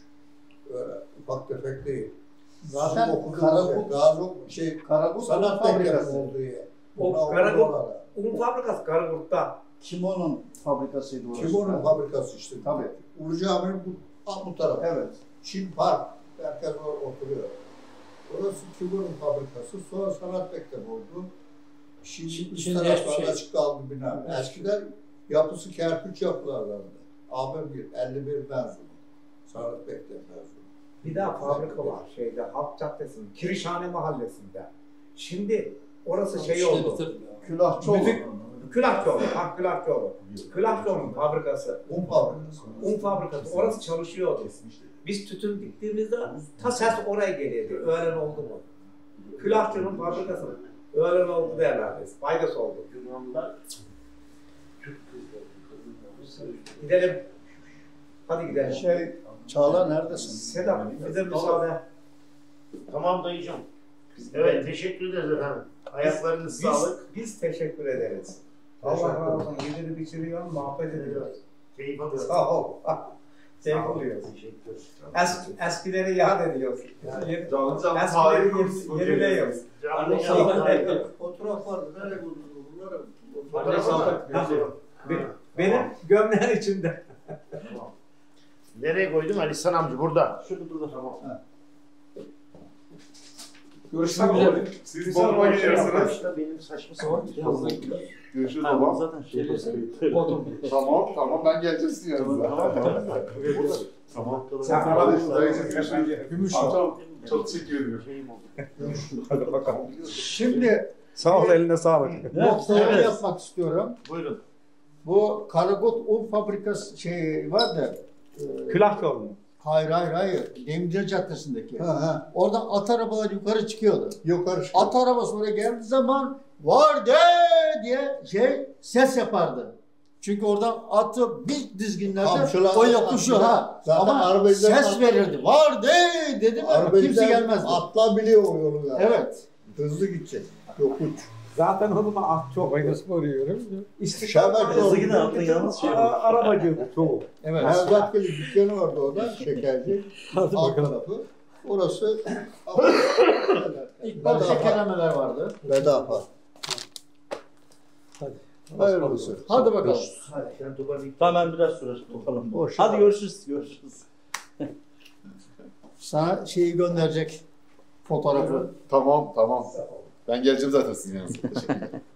Öyle ufak tefek değil. Zaten Sizin okuduğunuz Karabük- yer, daha çok Karabük sanat fabrikası. mektebi olduğu yer. O Bunlar Karabük- oralarda. Un fabrikası Karagurt'ta. Kimo'nun fabrikasıydı orası. Kimo'nun fabrikası işte. Tabii. Ulu Cami'nin bu tarafı. Evet. Çin Park. Herkes orada oturuyor. Orası Kimo'nun fabrikası. Sonra sanat mektebi oldu. Şimdi Şimdi üst hiçbir taraflarda şey. açık kaldı bina. Eskiden yapısı kerpiç yapılarlardı. AB1, 51 mezunu. Sanat mektebi mezunu. Bir daha fabrika var Halk Caddesi'nin, Kirişhane Mahallesi'nde. Şimdi orası oldu. Külahçıoğlu. Müzik- Külahçıoğlu, Külahçıoğlu. Külahçıoğlu'nun fabrikası. Un fabrikası. Un fabrikası. Orası çalışıyordu. Biz tütün diktiğimizde ta ses oraya geliyordu. Öğlen oldu mu? Külahçıoğlu'nun fabrikası. Öğlen oldu derler biz. Faydası oldu. Yunanlar Türk kızları. Gidelim. Hadi gidelim. Çağla neredesin? Sedat bize müsaade. Tamam dayıcım. Evet teşekkür ederiz efendim. Ayaklarınız sağlık. Biz teşekkür ederiz. Allah razı olsun. Yediğini biçiriyor, muhabbet ediyoruz. Keyif alıyoruz. Sağ ol. Keyif oluyoruz. Teşekkür. Eskileri yad ediyoruz. Eskileri yeniliyoruz. Fotoğraf vardı. Nereye buldunuz bunları? Benim gömleğin içinde. Nereye koydun Ali San amca? Burada. Şurada. Tamam. Görüşmek üzere. Siz bomba geliyorsunuz. Başta benim saçma sapan. Görüşürüz baba. Zaten Otur. Tamam ben geleceğim sizin yanınıza. Tamam. Sen Hadi dayıcım görüşürüz. Gümüş. Tamam. Çok teşekkür ediyorum. Hadi bakalım. Şimdi Sağ ol, eline sağlık. notlarımı yapmak istiyorum. Buyurun. Bu Karagut un fabrikası şey var da. Külah yolu mu? Hayır. Demirci Caddesi'ndeki. Oradan at arabalar yukarı çıkıyordu. Yukarı çıkıyor. At arabası oraya geldiği zaman var de diye ses yapardı. Çünkü oradan atı bir dizginlerde Kamçılar- o yapışıyor ha. Zaten Ama arabayla- ses verirdi. Var de dedi mi kimse gelmezdi. Atla biliyor o yolu yani. Evet. Hızlı gidecek. Yokuş. Zaten o zaman at çok. Faydası yiyorum. Şerbet Hızlı giden atın yalnız şey var. Arabacı çoğu. Evet. Nevzat Geli dükkanı vardı orada. Şekerci. Hadi Alt bakalım. tarafı. Orası İlk başta şekerlemeler vardı. bedava. Hadi. Hayırlısı. Hadi bakalım. Tamam biraz sürer. Bakalım. Boş Hadi ver. görüşürüz. Sana şeyi gönderecek fotoğrafı. Tamam. Ben geleceğim zaten sizin yanınıza. Teşekkür ederim.